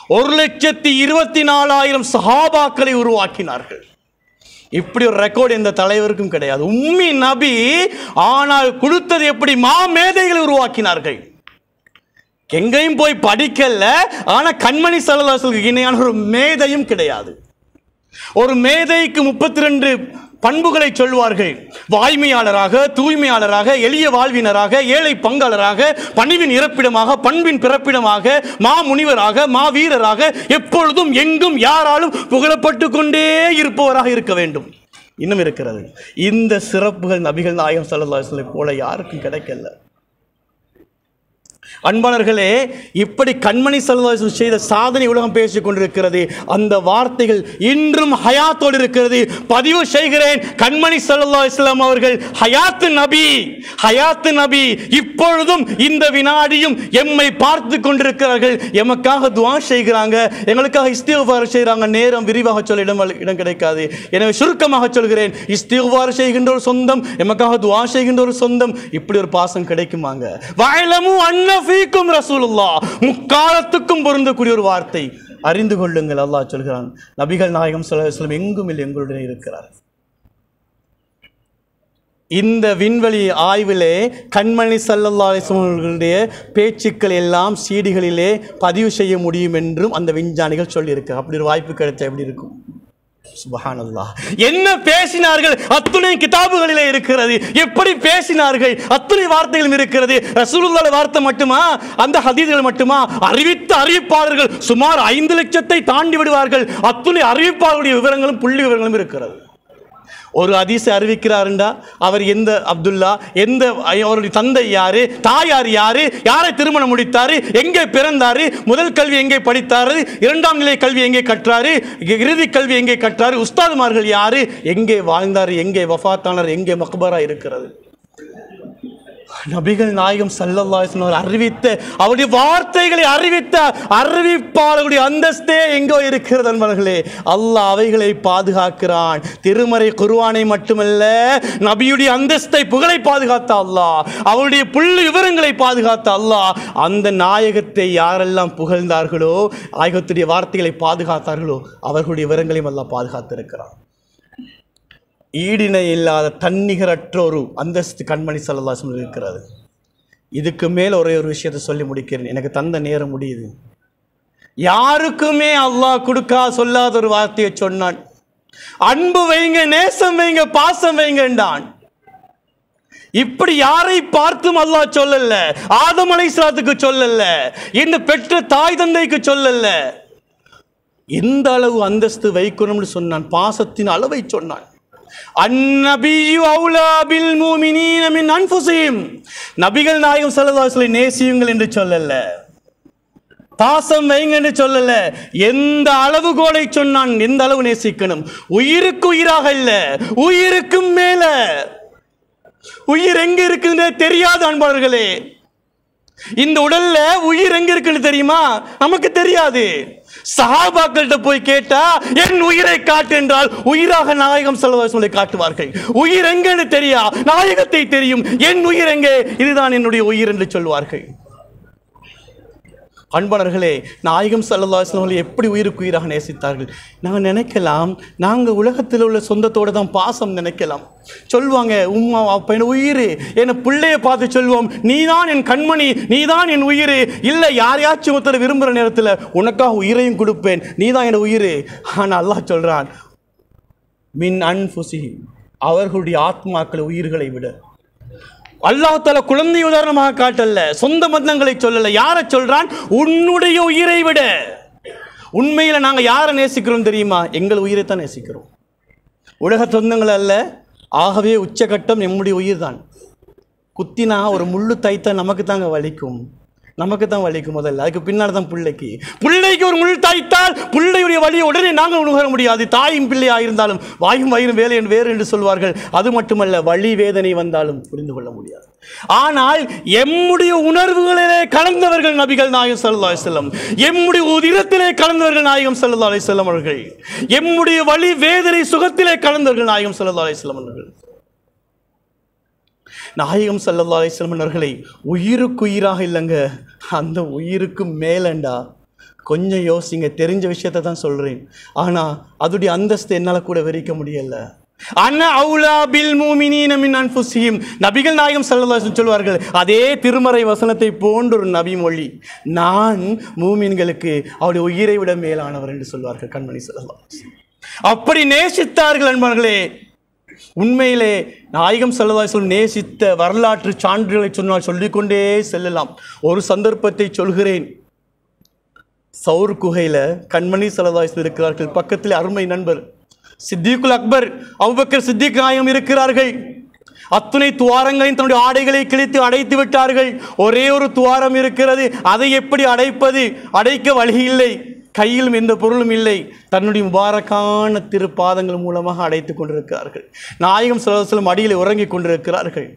1,24,000 சஹாபாக்களை உருவாக்கினார்கள். இப்படி ஒரு ரெக்கார்டு எந்த தலைவருக்கும் கிடையாது. உம்மி நபி, ஆனால் கொடுத்தது எப்படி? மாமேதைகளை உருவாக்கினார்கள். எங்கேயும் போய் படிக்கல, ஆனா கண்மணி ஸல்லல்லாஹு அலைஹி வஸல்லம் இணையான ஒரு மேதையும் கிடையாது. ஒரு மேதைக்கு 32 பண்புகளை சொல்வார்கள். வாய்மையாளராக, தூய்மையாளராக, எளிய வாழ்வினராக, ஏழை பங்காளராக, பணிவின் இருப்பிடமாக, பண்பின் பிறப்பிடமாக, மாமுனிவராக, மாவீரராக, எப்பொழுதும் எங்கும் யாராலும் புகழப்பட்டு கொண்டே இருப்பவராக இருக்க வேண்டும். இன்னும் இருக்கிறது. இந்த சிறப்புகள் நபிகள் நாயகம் ஸல்லல்லாஹு அலைஹி வஸல்லம் போல யாருக்கும் கிடைக்கல. அன்பாளர்களே, இப்படி கண்மணி ஸல்லல்லாஹு அலைஹி வஸல்லம் செய்த சாதனை உலகம் பேசிக் கொண்டிருக்கிறது. அந்த வார்த்தைகள் இன்றும் ஹயாத்தோடு இருக்கிறது. பதிவு செய்கிறேன், கண்மணி ஸல்லல்லாஹு அலைஹி வஸல்லம் அவர்கள் ஹயாத்து நபி. இப்பொழுதும் இந்த வினாடியும் எம்மை பார்த்து கொண்டிருக்கிறார்கள். எமக்காக துஆ செய்கிறாங்க, எங்களுக்காக இஸ்திக்ஃபார் செய்கிறாங்க. நேரம் விரிவாக சொல்ல இடம் கிடைக்காது. எனவே சுருக்கமாக சொல்கிறேன், இஸ்திக்ஃபார் செய்கின்ற ஒரு சொந்தம், எமக்காக துஆ செய்கின்ற ஒரு சொந்தம், இப்படி ஒரு பாசம் கிடைக்குமாங்க? வஅலமு அன்ன ஃபீக்கும் ரசூலுல்லாஹ், முக்காலத்துக்கும் பொருந்தக்கூடிய ஒரு வார்த்தை. அறிந்து கொள்ளுங்கள், அல்லாஹ் சொல்கிறான், நபிகள் நாயகம் ஸல்லல்லாஹு அலைஹி வஸல்லம் எங்கும் இல்லை, எங்களுடன் இருக்கிறார். இந்த விண்வெளி ஆய்விலே கண்மணி ஸல்லல்லாஹு அலைஹி வஸல்லம் அவர்களுடைய பேச்சுக்கள் எல்லாம் சீடிகளிலே பதிவு செய்ய முடியும் என்றும் அந்த விஞ்ஞானிகள் சொல்லியிருக்கிறார். அப்படி ஒரு வாய்ப்பு கிடைத்தா எப்படி இருக்கும்? சுப்ஹானல்லாஹ். என்ன பேசினார்கள் அத்துணை கிதாபுகளிலே இருக்கிறது. எப்படி பேசினார்கள் அத்துணை வார்த்தைகளும் இருக்கிறது. ரசூலுல்லாஹ் வார்த்தை மட்டுமா, அந்த ஹதீஸ்கள் மட்டுமா? அறிவித்த அறிவிப்பாளர்கள் சுமார் 5 லட்சத்தை தாண்டி விடுவார்கள். அத்துணை அறிவிப்பாளருடைய விவரங்களும் புள்ளி விவரங்களும் இருக்கிறது. ஒரு ஹதீஸை அறிவிக்கிறாருண்டா அவர் எந்த அப்துல்லா, எந்த அவருடைய தந்தை யாரு, தாயார் யாரு, யாரை திருமணம் முடித்தாரு, எங்கே பிறந்தாரு, முதல் கல்வி எங்கே படித்தாரு, 2ஆம் நிலை கல்வி எங்கே கற்றாரு, இறுதி கல்வி எங்கே கற்றாரு, உஸ்தாதுமார்கள் யாரு, எங்கே வாழ்ந்தாரு, எங்கே வஃபாத்தானார், எங்கே மக்பரா இருக்கிறது. நபிகள் நாயகம் ஸல்லல்லாஹு அலைஹி வஸல்லம் அறிவித்த, அவருடைய வார்த்தைகளை அறிவித்த அறிவிப்பாளர்களுடைய அந்தஸ்தே எங்கோ இருக்கிறது அன்பர்களே. அல்லாஹ் அவைகளை பாதுகாக்கிறான். திருமறை குர்ஆனை மட்டுமல்ல, நபியுடைய அந்தஸ்தை புகழை பாதுகாத்த அல்லாஹ், அவருடைய புள்ளி விவரங்களை பாதுகாத்த அல்லாஹ், அந்த நாயகத்தை யாரெல்லாம் புகழ்ந்தார்களோ, நாயகத்துடைய வார்த்தைகளை பாதுகாத்தார்களோ, அவர்களுடைய விவரங்களையும் அல்லாஹ் பாதுகாத்திருக்கிறான். ஈடிணை இல்லாத தன்னிகரற்ற ஒரு அந்தஸ்து கண்மணி ஸல்லல்லாஹு அலைஹி வஸல்லம் இருக்கிறது. இதுக்கு மேல் ஒரே ஒரு விஷயத்தை சொல்லி முடிக்கிறேன், எனக்கு தந்த நேரம் முடியுது. யாருக்குமே அல்லாஹ் கொடுக்கா சொல்லாத ஒரு வார்த்தையை சொன்னான். அன்பு வைங்க, நேசம் வைங்க, பாசம் வைங்கன்றான். இப்படி யாரை பார்த்தும் அல்லாஹ் சொல்லல. ஆதம் அலைஹிஸ்ஸலாத்துக்கு சொல்லல, இந்த பெற்ற தாய் தந்தைக்கு சொல்லல. எந்த அளவு அந்தஸ்து வைக்கணும்னு சொன்னான், பாசத்தின் அளவை சொன்னான். அந்நபியு அவுலா பில் முஃமினீன மின் அன்ஃபுஸிஹிம், நபிகள் நாயகம் ஸல்லல்லாஹு அலைஹி வஸல்லம் நேசியுங்கள் என்று சொல்லல, பாசம் வைங்க என்று சொல்லல. எந்த அளவுகோலை சொன்னான், எந்த அளவு நேசிக்கணும்? உயிருக்கு உயிராக இல்ல, உயிருக்கும் மேல. உயிர் எங்க இருக்குன்னு தெரியாது அன்பாளர்களே. இந்த உடல்ல உயிர் எங்க இருக்குன்னு தெரியுமா? நமக்கு தெரியாது. சஹாபாக்கள்கிட்ட போய் கேட்டா என் உயிரை காட்டு என்றால் உயிராக நாயகம் ஸல்லல்லாஹு அலைஹி வஸல்லம் காட்டுவார்கள். உயிர் எங்கன்னு தெரியா, நாயகத்தை தெரியும். என் உயிர் எங்கே? இதுதான் என்னுடைய உயிர் என்று சொல்வார்கள். அன்பாளர்களே, நாயகம் ஸல்லல்லாஹு அலைஹி வஸல்லம் எப்படி உயிருக்கு உயிராக நேசித்தார்கள். நாங்கள் நினைக்கலாம், நாங்கள் உலகத்தில் உள்ள சொந்தத்தோடு தான் பாசம் நினைக்கலாம். சொல்லுவாங்க, உம்மா அப்பா என் உயிர், என் பிள்ளையை பார்த்து சொல்லுவோம், நீ தான் என் கண்மணி, நீ தான் என் உயிர். இல்லை, யாரையாச்சும் ஒருத்தர் விரும்புகிற நேரத்தில் உனக்காக உயிரையும் கொடுப்பேன், நீ தான் என் உயிர். ஆனால் அல்லாஹ் சொல்கிறான், மின் அன்ஃபுஸிஹிம், அவர்களுடைய ஆத்மாக்களை உயிர்களை விட. அல்லாஹ் தஆலா குழந்தை உதாரணமாக காட்டல, சொந்த பந்தங்களை சொல்லல. யாரை சொல்றான்? உன்னுடைய உயிரை விட. உண்மையில் நாங்கள் யாரை நேசிக்கிறோம் தெரியுமா? எங்கள் உயிரை தான் நேசிக்கிறோம், உலக சொந்தங்கள் அல்ல. ஆகவே உச்சகட்டம் நம்முடைய உயிர் தான். குத்தினா ஒரு முள்ளு தைத்தா நமக்கு தாங்க வலிக்கும், நமக்கு தான் வலிக்கும் முதல்ல. அதுக்கு பின்னால் தான் பிள்ளைக்கு ஒரு முள் தாய்த்தால் பிள்ளையுடைய வலியை உடனே நாங்கள் உணர முடியாது. தாயும் பிள்ளையாக இருந்தாலும் வாயும் வயிறும் வேலை வேறு என்று சொல்வார்கள். அது மட்டுமல்ல, வலி வேதனை வந்தாலும் புரிந்து கொள்ள முடியாது. ஆனால் எம்முடைய உணர்வுகளிலே கலந்தவர்கள் நபிகள் நாயகம் ஸல்லல்லாஹு அலைஹி வஸல்லம், எம்முடைய உதிரத்திலே கலந்தவர்கள் நாயகம் ஸல்லல்லாஹு அலைஹி வஸல்லம் அவர்கள், எம்முடைய வலி வேதனை சுகத்திலே கலந்தவர்கள் நாயகம் ஸல்லல்லாஹு அலைஹி வஸல்லம் அவர்கள். நாயகம் ஸல்லல்லாஹு அலைஹி வஸல்லம் அவர்களை உயிருக்கு உயிராக இல்லைங்க, அந்த உயிருக்கு மேலண்டா. கொஞ்சம் யோசிங்க, தெரிஞ்ச விஷயத்தை தான் சொல்கிறேன். ஆனால் அதுடைய அந்தஸ்து என்னால் கூட விவரிக்க முடியல. அன்ன அவுலா பில் முஃமினீன மின் அன்ஃபுஸிஹிம், நபிகள் நாயகம் ஸல்லல்லாஹு அலைஹி வஸல்லம் சொல்வார்கள், அதே திருமறை வசனத்தை போன்ற ஒரு நபி மொழி, நான் மூமின்களுக்கு அவருடைய உயிரை விட மேலானவர் என்று சொல்வார்கள் கண்மணி ஸல்லல்லாஹு அலைஹி வஸல்லம். அப்படி நேசித்தார்கள் அன்பர்களே. உண்மையிலே நாயகம் ஸல்லல்லாஹு அலைஹி வஸல்லம் நேசித்த வரலாற்று சான்றுகளை சொன்னால் சொல்லிக்கொண்டே செல்லலாம். ஒரு சந்தர்ப்பத்தை சொல்கிறேன். சௌர் குகையில் கண்மணி ஸல்லல்லாஹு அலைஹி வஸல்லம் இருக்கிறார்கள். பக்கத்தில் அருமை நண்பர் சித்திகுல் அக்பர் அபூபக்கர் சித்திக் நாயகம் இருக்கிறார்கள். அத்துணை துவாரங்களையும் தன்னுடைய ஆடைகளை கிழித்து அடைத்து விட்டார்கள். ஒரே ஒரு துவாரம் இருக்கிறது. அதை எப்படி அடைப்பது? அடைக்க வழி இல்லை. கையிலும் எந்த பொருளும் இல்லை. தன்னுடைய முபாரக்கான திருப்பாதங்கள் மூலமாக அடைத்துக் கொண்டிருக்கிறார்கள். நாயகம் ஸல்லல்லாஹு அலைஹி வஸல்லம் அடியில் உறங்கிக் கொண்டிருக்கிறார்கள்.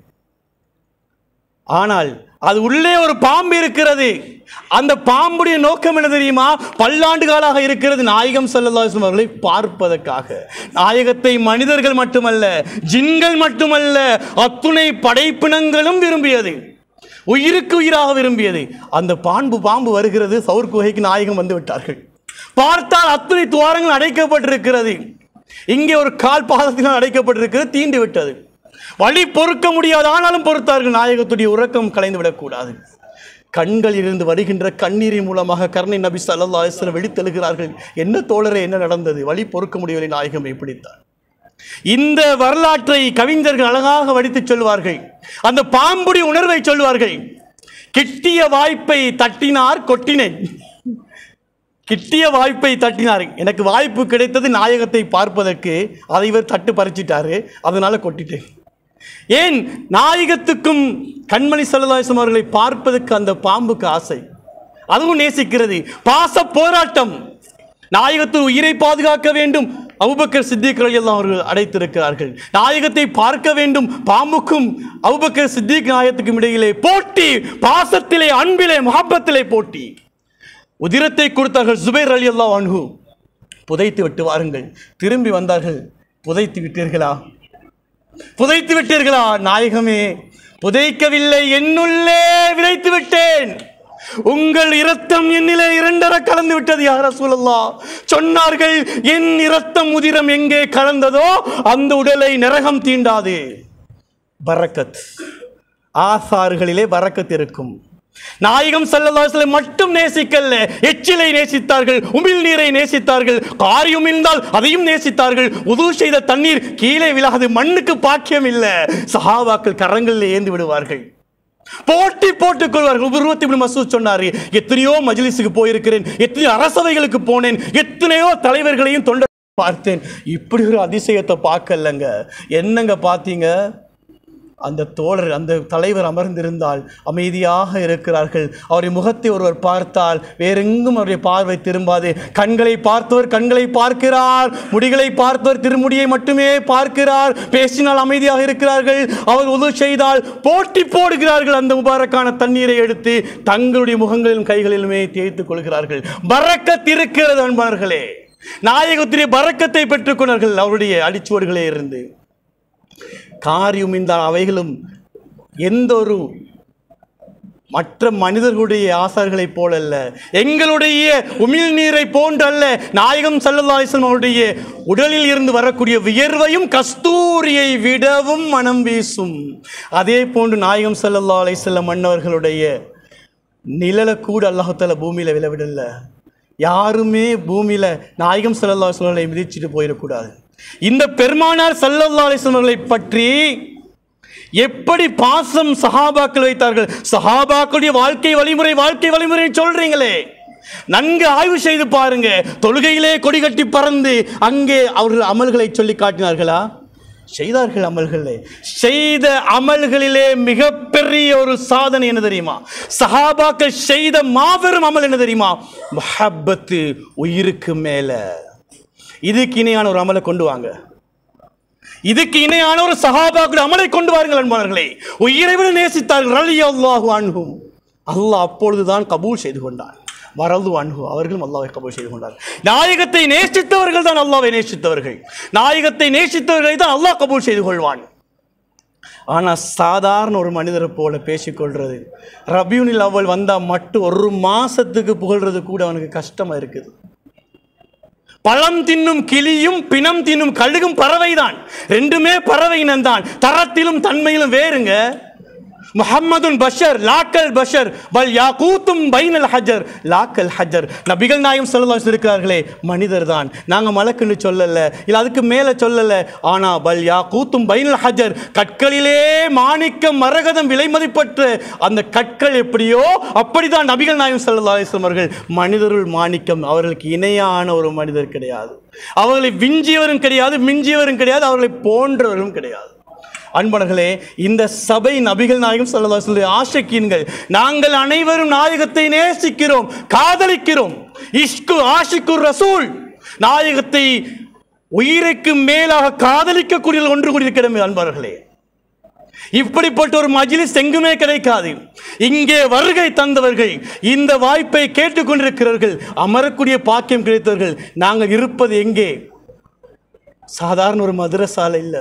ஆனால் அது உள்ளே ஒரு பாம்பு இருக்கிறது. அந்த பாம்புடைய நோக்கம் என்ன தெரியுமா? பல்லாண்டு காலாக இருக்கிறது நாயகம் ஸல்லல்லாஹு அலைஹி வஸல்லம் அவர்களை பார்ப்பதற்காக. நாயகத்தை மனிதர்கள் மட்டுமல்ல, ஜின்கள் மட்டுமல்ல, அத்துணை படைப்பினங்களும் விரும்பியது, உயிருக்கு உயிராக விரும்பியது. அந்த பாம்பு வருகிறது. சௌர் குகைக்கு நாயகம் வந்து விட்டார்கள். பார்த்தால் அத்துணை துவாரங்கள் அடைக்கப்பட்டிருக்கிறது. இங்கே ஒரு கால் பாதத்தினால் அடைக்கப்பட்டிருக்கிறது. தீண்டு விட்டது. வழி பொறுக்க முடியாது. ஆனாலும் பொறுத்தார்கள். நாயகத்துடைய உறக்கம் கலைந்து விடக்கூடாது. கண்களில் இருந்து வருகின்ற கண்ணீரின் மூலமாக கருணை நபி ஸல்லல்லாஹு அலைஹி வஸல்லம் வெளித்தெழுகிறார்கள். என்ன தோழரே, என்ன நடந்தது? வழி பொறுக்க முடியவில்லை. நாயகம் எப்படித்தான்? இந்த வரலாற்றை கவிஞர்கள் அழகாக வடித்து சொல்வார்கள். அந்த பாம்புடைய உணர்வை சொல்வார்கள். கிட்டிய வாய்ப்பை தட்டினார் கொட்டினேன். கிட்டிய வாய்ப்பை தட்டினார். எனக்கு வாய்ப்பு கிடைத்தது நாயகத்தை பார்ப்பதற்கு. அதை இவர் தட்டு பறிச்சிட்டாரு, அதனால கொட்டிட்டேன். ஏன்? நாயகத்துக்கும் கண்மணி ஸல்லல்லாஹு அலைஹி வஸல்லம் அவர்களை பார்ப்பதற்கு அந்த பாம்புக்கு ஆசை. அதுவும் நேசிக்கிறது. பாச போராட்டம். நாயகத்தின் உயிரை பாதுகாக்க வேண்டும். அபூபக்கர் சித்திக் ரலியல்லாஹு அவர்கள் அடைத்திருக்கிறார்கள். நாயகத்தை பார்க்க வேண்டும். பாம்புக்கும் அபூபக்கர் சித்திக் நாயகத்துக்கும் இடையிலே போட்டி. பாசத்திலே, அன்பிலே, முஹப்பத்திலே போட்டி. உதிரத்தை கொடுத்தார்கள். ஜுபைர் ரலியல்லாஹு அன்ஹு புதைத்து விட்டு வாருங்கள். திரும்பி வந்தார்கள். புதைத்து விட்டீர்களா? புதைத்து விட்டீர்களா? நாயகமே, புதைக்கவில்லை, என்னுள்ளே விதைத்து விட்டேன். உங்கள் இரத்தம் என்னிலே இரண்டர கலந்து விட்டது யா ரசூலல்லாஹ். சொன்னார்கள், என் இரத்தம் உதிரம் எங்கே கலந்ததோ அந்த உடலை நரகம் தீண்டாது. பரக்கத், ஆசார்களிலே பரக்கத் இருக்கும். நாயகம் ஸல்லல்லாஹு அலைஹி வஸல்லம் மட்டும் நேசிக்கல்ல, எச்சிலை நேசித்தார்கள், உமிழ் நீரை நேசித்தார்கள், காரி உமிழ்ந்தால் அதையும் நேசித்தார்கள். உது செய்த தண்ணீர் கீழே விழாது, மண்ணுக்கு பாக்கியம் இல்லை. சஹாபாக்கள் கரங்களில் ஏந்து விடுவார்கள். போட்டி போட்டுக் கொள்வார்கள். உர்வத் இப்னு மஸ்ஊத் சொன்னார், எத்தனையோ மஜ்லிஸுக்கு போயிருக்கிறேன், எத்தனையோ அரசவைகளுக்கு போனேன், எத்தனையோ தலைவர்களையும் தொண்டர் பார்த்தேன், இப்படி ஒரு அதிசயத்தை பார்க்கலங்க. என்னங்க பார்த்தீங்க? அந்த தோழர், அந்த தலைவர் அமர்ந்திருந்தால் அமைதியாக இருக்கிறார்கள். அவருடைய முகத்தை ஒருவர் பார்த்தால் வேறெங்கும் அவருடைய பார்வை திரும்பாது. கண்களை பார்த்தவர் கண்களை பார்க்கிறார், முடிகளை பார்த்தவர் திருமுடியை மட்டுமே பார்க்கிறார். பேசினால் அமைதியாக இருக்கிறார்கள். அவர் உது செய்தால் போட்டி போடுகிறார்கள். அந்த முபாரக்கான தண்ணீரை எடுத்து தங்களுடைய முகங்களிலும் கைகளிலுமே தேய்த்துக் கொள்கிறார்கள். பரக்கத் இருக்கிறது அன்பார்களே. நாயகத்திலே பரக்கத்தை பெற்றுக் கொண்டார்கள் அவருடைய அடிச்சுவடுகளே இருந்து. காரியம் இந்த அவைகளும் எந்த ஒரு மற்ற மனிதர்களுடைய ஆசார்களை போலல்ல, எங்களுடைய உமிழ் நீரை போன்றல்ல. நாயகம் ஸல்லல்லாஹு அலைஹி வஸல்லம் அவருடைய உடலில் இருந்து வரக்கூடிய வியர்வையும் கஸ்தூரியை விடவும் மனம் வீசும். அதே போன்று நாயகம் ஸல்லல்லாஹு அலைஹி வஸல்லம் மன்னவர்களுடைய நிழலை கூட அல்லாஹ் தஆலா பூமியில விழவிடல. யாருமே பூமியில நாயகம் ஸல்லல்லாஹு அலைஹி வஸல்லம் மிதிச்சிட்டு போயிடக்கூடாது. இந்த பெருமானார் ஸல்லல்லாஹு அலைஹி வஸல்லம் அவர்களை பற்றி எப்படி பாசம் சஹாபாக்கள் வைத்தார்கள். சஹாபாக்களுடைய வாழ்க்கை வழிமுறை சொல்றீங்களே, நன்கு ஆய்வு செய்து பாருங்க. தொழுகையிலே கொடி கட்டி பறந்து அங்கே அவர்கள் அமல்களை சொல்லி காட்டினார்களா? செய்தார்கள். அமல்களே செய்த அமல்களிலே மிகப்பெரிய ஒரு சாதனை என்ன தெரியுமா? சஹாபாக்கள் செய்த மாபெரும் அமல் என்ன தெரியுமா? முஹப்பத்து, உயிருக்கு மேல. இதுக்கு இணையான ஒரு அமலை கொண்டு வாங்க. இதுக்கு இணையான ஒரு சஹாபாக்கள் அமலை கொண்டு வாருங்கள் அன்பானவர்களே. உயிரை விட நேசித்தார்கள் ரலியல்லாஹு அன்ஹும். அல்லாஹ் அப்பொழுதுதான் கபூல் செய்து கொண்டார். வரது அன்ஹு, அவர்களும் அல்லாஹ்வை கபூல் செய்து கொண்டார். நாயகத்தை நேசித்தவர்கள் தான் அல்லாஹ்வை நேசித்தவர்கள். நாயகத்தை நேசித்தவர்களை தான் அல்லாஹ் கபூல் செய்து கொள்வான். ஆனால் சாதாரண ஒரு மனிதரை போல பேசிக்கொள்றது, ரபியுனில் அவ்வல் வந்தால் மட்டும் ஒரு மாசத்துக்கு புகழ்றது கூட அவனுக்கு கஷ்டமா இருக்குது. பழம் தின்னும் கிளியும் பிணம் தின்னும் கழுகும் பறவைதான். ரெண்டுமே பறவை இனம்தான், தரத்திலும் தன்மையிலும் வேறுங்க. முஹம்மதுன் பஷர் லாக்கல் பஷர் பல் யாகூத்தும் பைனல் ஹஜர் லாக்கல் ஹஜர். நபிகள் நாயகம் ஸல்லல்லாஹு அலைஹி வஸல்லம் இருக்கிறார்களே, மனிதர் தான். நாங்கள் மலக்குன்னு சொல்லல, இல்லை அதுக்கு மேலே சொல்லலை. ஆனால் பல் யாகூத்தும் பைனல் ஹஜர், கற்களிலே மாணிக்கம் மரகதம் விலை மதிப்பற்ற அந்த கற்கள் எப்படியோ அப்படிதான் நபிகள் நாயகம் ஸல்லல்லாஹு அலைஹி வஸல்லம் அவர்கள். மனிதருள் மாணிக்கம். அவர்களுக்கு இணையான ஒரு மனிதர் கிடையாது. அவர்களை விஞ்சியவரும் கிடையாது, மிஞ்சியவரும் கிடையாது, அவர்களை போன்றவரும் கிடையாது. அன்பர்களே, இந்த சபை நபிகள் நாயகம் ஸல்லல்லாஹு அலைஹி வஸல்லம் ஆஷிகீன்கள். நாங்கள் அனைவரும் நாயகத்தை நேசிக்கிறோம், காதலிக்கிறோம். இஷ்கு ஆஷிகுர் ரசூல், நாயகத்தை உயிருக்கு மேலாக காதலிக்கக்கூடிய ஒன்று கூடியிருக்கிறோம் அன்பர்களே. இப்படிப்பட்ட ஒரு மஜ்லிஸ் எங்குமே கிடைக்காது. இங்கே வருகை தந்தவர்கள், இந்த வாய்ப்பை கேட்டுக்கொண்டிருக்கிறார்கள், அமரக்கூடிய பாக்கியம் கிடைத்தவர்கள். நாங்கள் இருப்பது எங்கே? சாதாரண ஒரு மதரசால இல்ல,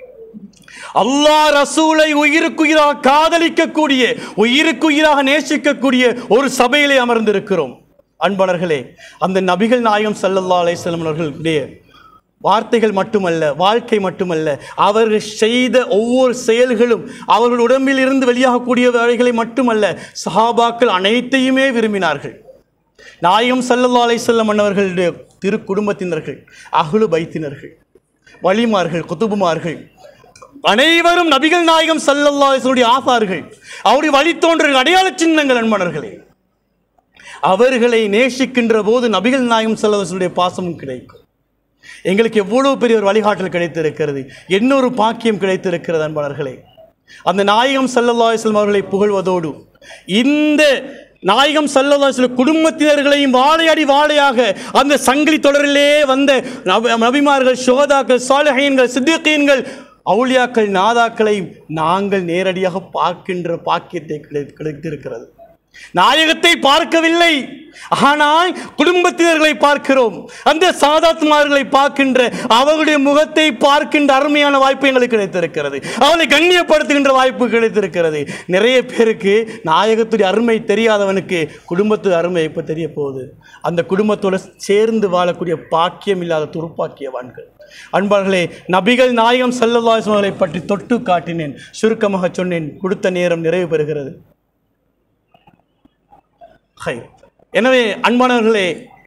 அல்லாஹ் ரசூலை உயிருக்குயிராக காதலிக்கக்கூடிய, உயிருக்குயிராக நேசிக்கக்கூடிய ஒரு சபையிலே அமர்ந்திருக்கிறோம். அன்பர்களே, அந்த நபிகள் நாயகம் ஸல்லல்லாஹு அலைஹி வஸல்லம் அவர்களுடைய வார்த்தைகள் மட்டுமல்ல, வாழ்க்கை மட்டுமல்ல, அவர்கள் செய்த ஒவ்வொரு செயல்களும், அவர்கள் உடம்பில் இருந்து வெளியாகக்கூடிய வேலைகளை மட்டுமல்ல, சஹாபாக்கள் அனைத்தையுமே விரும்பினார்கள். நாயகம் ஸல்லல்லாஹு அலைஹி வஸல்லம் அவர்களுடைய திரு குடும்பத்தினர்கள், அஹ்லு பைத்தினர்கள், வலிமார்கள், குதுபுமார்கள் அனைவரும் நபிகள் நாயகம் ஸல்லல்லாஹு அலைஹி வஸல்லம் ஆசார்கள், அவருடைய வழித்தோன்றர்கள், அடையாள சின்னங்கள். அன்பர்களே, அவர்களை நேசிக்கின்ற போது நபிகள் நாயகம் ஸல்லல்லாஹு அலைஹி வஸல்லம் பாசமும் கிடைக்கும். எங்களுக்கு எவ்வளவு பெரிய ஒரு வழிகாட்டல் கிடைத்திருக்கிறது, இன்னொரு பாக்கியம் கிடைத்திருக்கிறது. அன்பர்களே, அந்த நாயகம் ஸல்லல்லாஹு அலைஹி வஸல்லம் அவர்களை புகழ்வதோடு இந்த நாயகம் ஸல்லல்லாஹு அலைஹி வஸல்லம் குடும்பத்தினர்களையும் வாழையடி வாழையாக அந்த சங்கிலி தொடரிலே வந்த நபிமார்கள், ஷுஹதாக்கள், சாலிஹீன்கள், சித்திகீன்கள், அவுலியாக்கள், நாதாக்களையும் நாங்கள் நேரடியாக பார்க்கின்ற பாக்கியத்தை கிடைத்திருக்கிறது. நாயகத்தை பார்க்கவில்லை, ஆனால் குடும்பத்தினர்களை பார்க்கிறோம். அந்த சாதாத்மார்களை பார்க்கின்ற, அவர்களுடைய முகத்தை பார்க்கின்ற அருமையான வாய்ப்பு எங்களுக்கு கிடைத்திருக்கிறது. அவளை கண்ணியப்படுத்துகின்ற வாய்ப்பு கிடைத்திருக்கிறது. நிறைய பேருக்கு நாயகத்துடைய அருமை தெரியாதவனுக்கு குடும்பத்து அருமை இப்போ தெரிய போகுது. அந்த குடும்பத்தோடு சேர்ந்து வாழக்கூடிய பாக்கியம் இல்லாத துருப்பாக்கியவான்கள். அன்பர்களே, நபிகள் நாயகம் ஸல்லல்லாஹு அலைஹி வஸல்லம் அவர்களை பற்றி தொட்டு காட்டினேன், சுருக்கமாக சொன்னேன். கொடுத்த நேரம் நிறைவு பெறுகிறது. எனவே அன்பானவர்களே,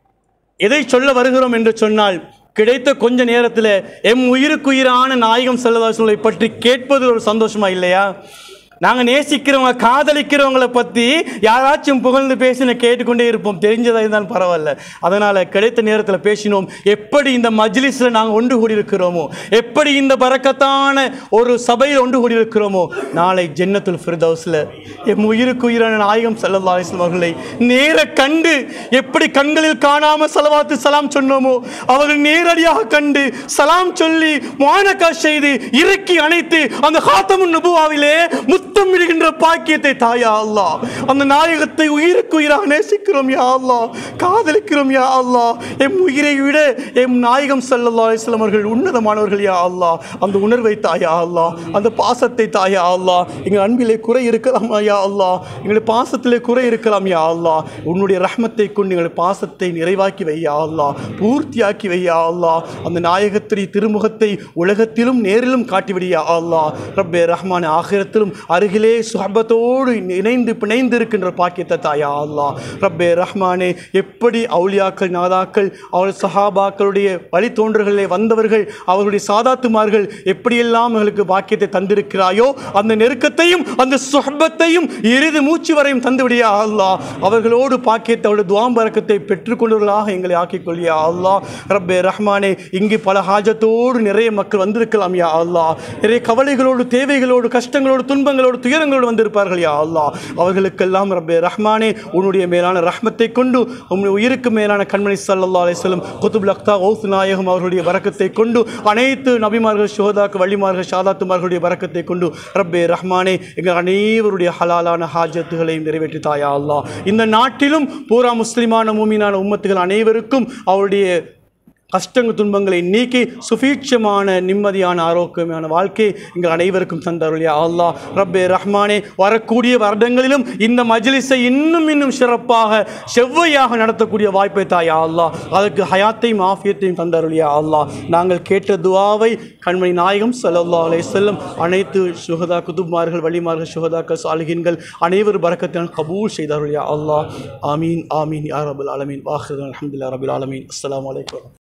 எதை சொல்ல வருகிறோம் என்று சொன்னால், கிடைத்த கொஞ்ச நேரத்தில் எம் உயிருக்குயிரான நாயகம் ஸல்லல்லாஹு அலைஹி வஸல்லம் பற்றி கேட்பது ஒரு சந்தோஷமா இல்லையா? நாங்கள் நேசிக்கிறவங்க, காதலிக்கிறவங்களை பற்றி யாராச்சும் புகழ்ந்து பேசின கேட்டுக்கொண்டே இருப்போம், தெரிஞ்சதாக இருந்தாலும் பரவாயில்ல. அதனால் கிடைத்த நேரத்தில் பேசினோம். எப்படி இந்த மஜ்லிஸில் நாங்கள் ஒன்று கூடியிருக்கிறோமோ, எப்படி இந்த பரக்கத்தான ஒரு சபையில் ஒன்று கூடியிருக்கிறோமோ, நாளை ஜன்னத்துல் ஃபிர்தௌஸில் எம் உயிருக்குயிரான நாயகம் ஸல்லல்லாஹு அலைஹி வஸல்லம் அவர்களை நேர கண்டு, எப்படி கண்களில் காணாமல் ஸலவாத்து சலாம் சொன்னோமோ, அவர்கள் நேரடியாக கண்டு சலாம் சொல்லி முஆனகா செய்து இறுக்கி அணைத்து அந்த காத்தமுன் நபுவாவிலே முத்தம் விடுகின்ற பாக்கியத்தை தாயா அல்லாஹ். அந்த நாயகத்தை உயிருக்கு உயிராக நேசிக்கிறோம் யா அல்லாஹ், காதலிக்கிறோம் யா அல்லாஹ். எம் உயிரை விட எம் நாயகம் ஸல்லல்லாஹு அலைஹி வஸல்லம் அவர்கள் உன்னதமானவர்கள் யா அல்லாஹ். அந்த உணர்வை தாயா அல்லாஹ், அந்த பாசத்தை தாயா அல்லாஹ். எங்கள் அன்பிலே குறை இருக்கலாம் யா அல்லாஹ், எங்களுடைய பாசத்திலே குறை இருக்கலாம் யா அல்லாஹ். உன்னுடைய ரஹ்மத்தை கொண்டு எங்களுடைய பாசத்தை நிறைவாக்கி வையா அல்லாஹ், பூர்த்தியாக்கி வையா அல்லாஹ். அந்த நாயகத்தின் திருமுகத்தை உலகத்திலும் நேரிலும் காட்டிவிடியா அல்லாஹ். ரப்பே ரஹ்மான், ஆகிரத்திலும் அருகிலே சுஹபத்தோடு இணைந்து பிணைந்து இருக்கின்ற பாக்கியத்தை தாயா அல்லாஹ். ரப்பே ரஹ்மானே, எப்படி அவுலியாக்கள், நாதாக்கள், அவர்கள் சஹாபாக்களுடைய வழித்தோன்றல்களே வந்தவர்கள், அவர்களுடைய சாதாத்துமார்கள் எப்படியெல்லாம் எங்களுக்கு பாக்கியத்தை தந்திருக்கிறாயோ, அந்த நெருக்கத்தையும் அந்த சுஹபத்தையும் இறுதி மூச்சு வரையும் தந்துவிடியா அல்லாஹ். அவர்களோடு பாக்கியத்தை, அவருடைய துஆம் பரக்கத்தை பெற்றுக்கொண்டவர்களாக எங்களை ஆக்கிக் கொள்ளியா அல்லாஹ். ரப்பே ரஹ்மானே, இங்கு பல ஹாஜத்தோடு நிறைய மக்கள் வந்திருக்கலாம் யா அல்லாஹ். நிறைய கவலைகளோடு, தேவைகளோடு, கஷ்டங்களோடு, துன்பங்களோடு, துயரங்களோடு வந்திருப்பார்கள் யா அல்லாஹ். அவர்களுக்கெல்லாம் ரப்பே ரஹ்மானே, உன்னுடைய மேலான ரஹ்மத்தை கொண்டு, உன்னுடைய உயிருக்கு மேலான கண்மணி ஸல்லல்லாஹு அலைஹி வஸல்லம் குதுபுல் அக்தா கௌஸ் நாயகம் அவர்களுடைய பரக்கத்தை கொண்டு, அனைத்து நபிமார்கள், ஷுஹதாக்கள், வலிமார்கள், ஷாதாத்துமார்களுடைய பரக்கத்தை கொண்டு ரப்பே ரஹ்மானே, எங்கள் அனைவருடைய ஹலாலான ஹாஜத்துகளையும் நிறைவேற்றி தாயா அல்லாஹ். இந்த நாட்டிலும் பூரா முஸ்லிமான மூமினான உம்மத்துகள் அனைவருக்கும் அவருடைய கஷ்டங்கள், துன்பங்களை நீக்கி சுபீட்சமான நிம்மதியான ஆரோக்கியமான வாழ்க்கை எங்கள் அனைவருக்கும் தந்தருள் யா அல்லாஹ். ரப்பே ரஹ்மானே, வரக்கூடிய வருடங்களிலும் இந்த மஜ்லிஸை இன்னும் சிறப்பாக செவ்வையாக நடத்தக்கூடிய வாய்ப்பை தாயா அல்லாஹ். அதற்கு ஹயாத்தையும் ஆஃபியத்தையும் தந்தருள் யா அல்லாஹ். நாங்கள் கேட்ட துஆவை கண்மணி நாயகம் ஸல்லல்லாஹு அலைஹி வஸல்லம் அனைத்து ஷுஹதா, குதுப்மார்கள், வலிமார்கள், ஷுஹதாக்கள், சாலிஹீன்கள் அனைவரும் பரக்கத்தினால் கபூல் செய்தார்கள் யா அல்லாஹ். ஆமீன் ஆமீன் யா ரப்பல் ஆலமீன். வாஹிரு அல்ஹம்துலில்லாஹி ரப்பில் ஆலமீன். அஸ்ஸலாமு அலைக்கும்.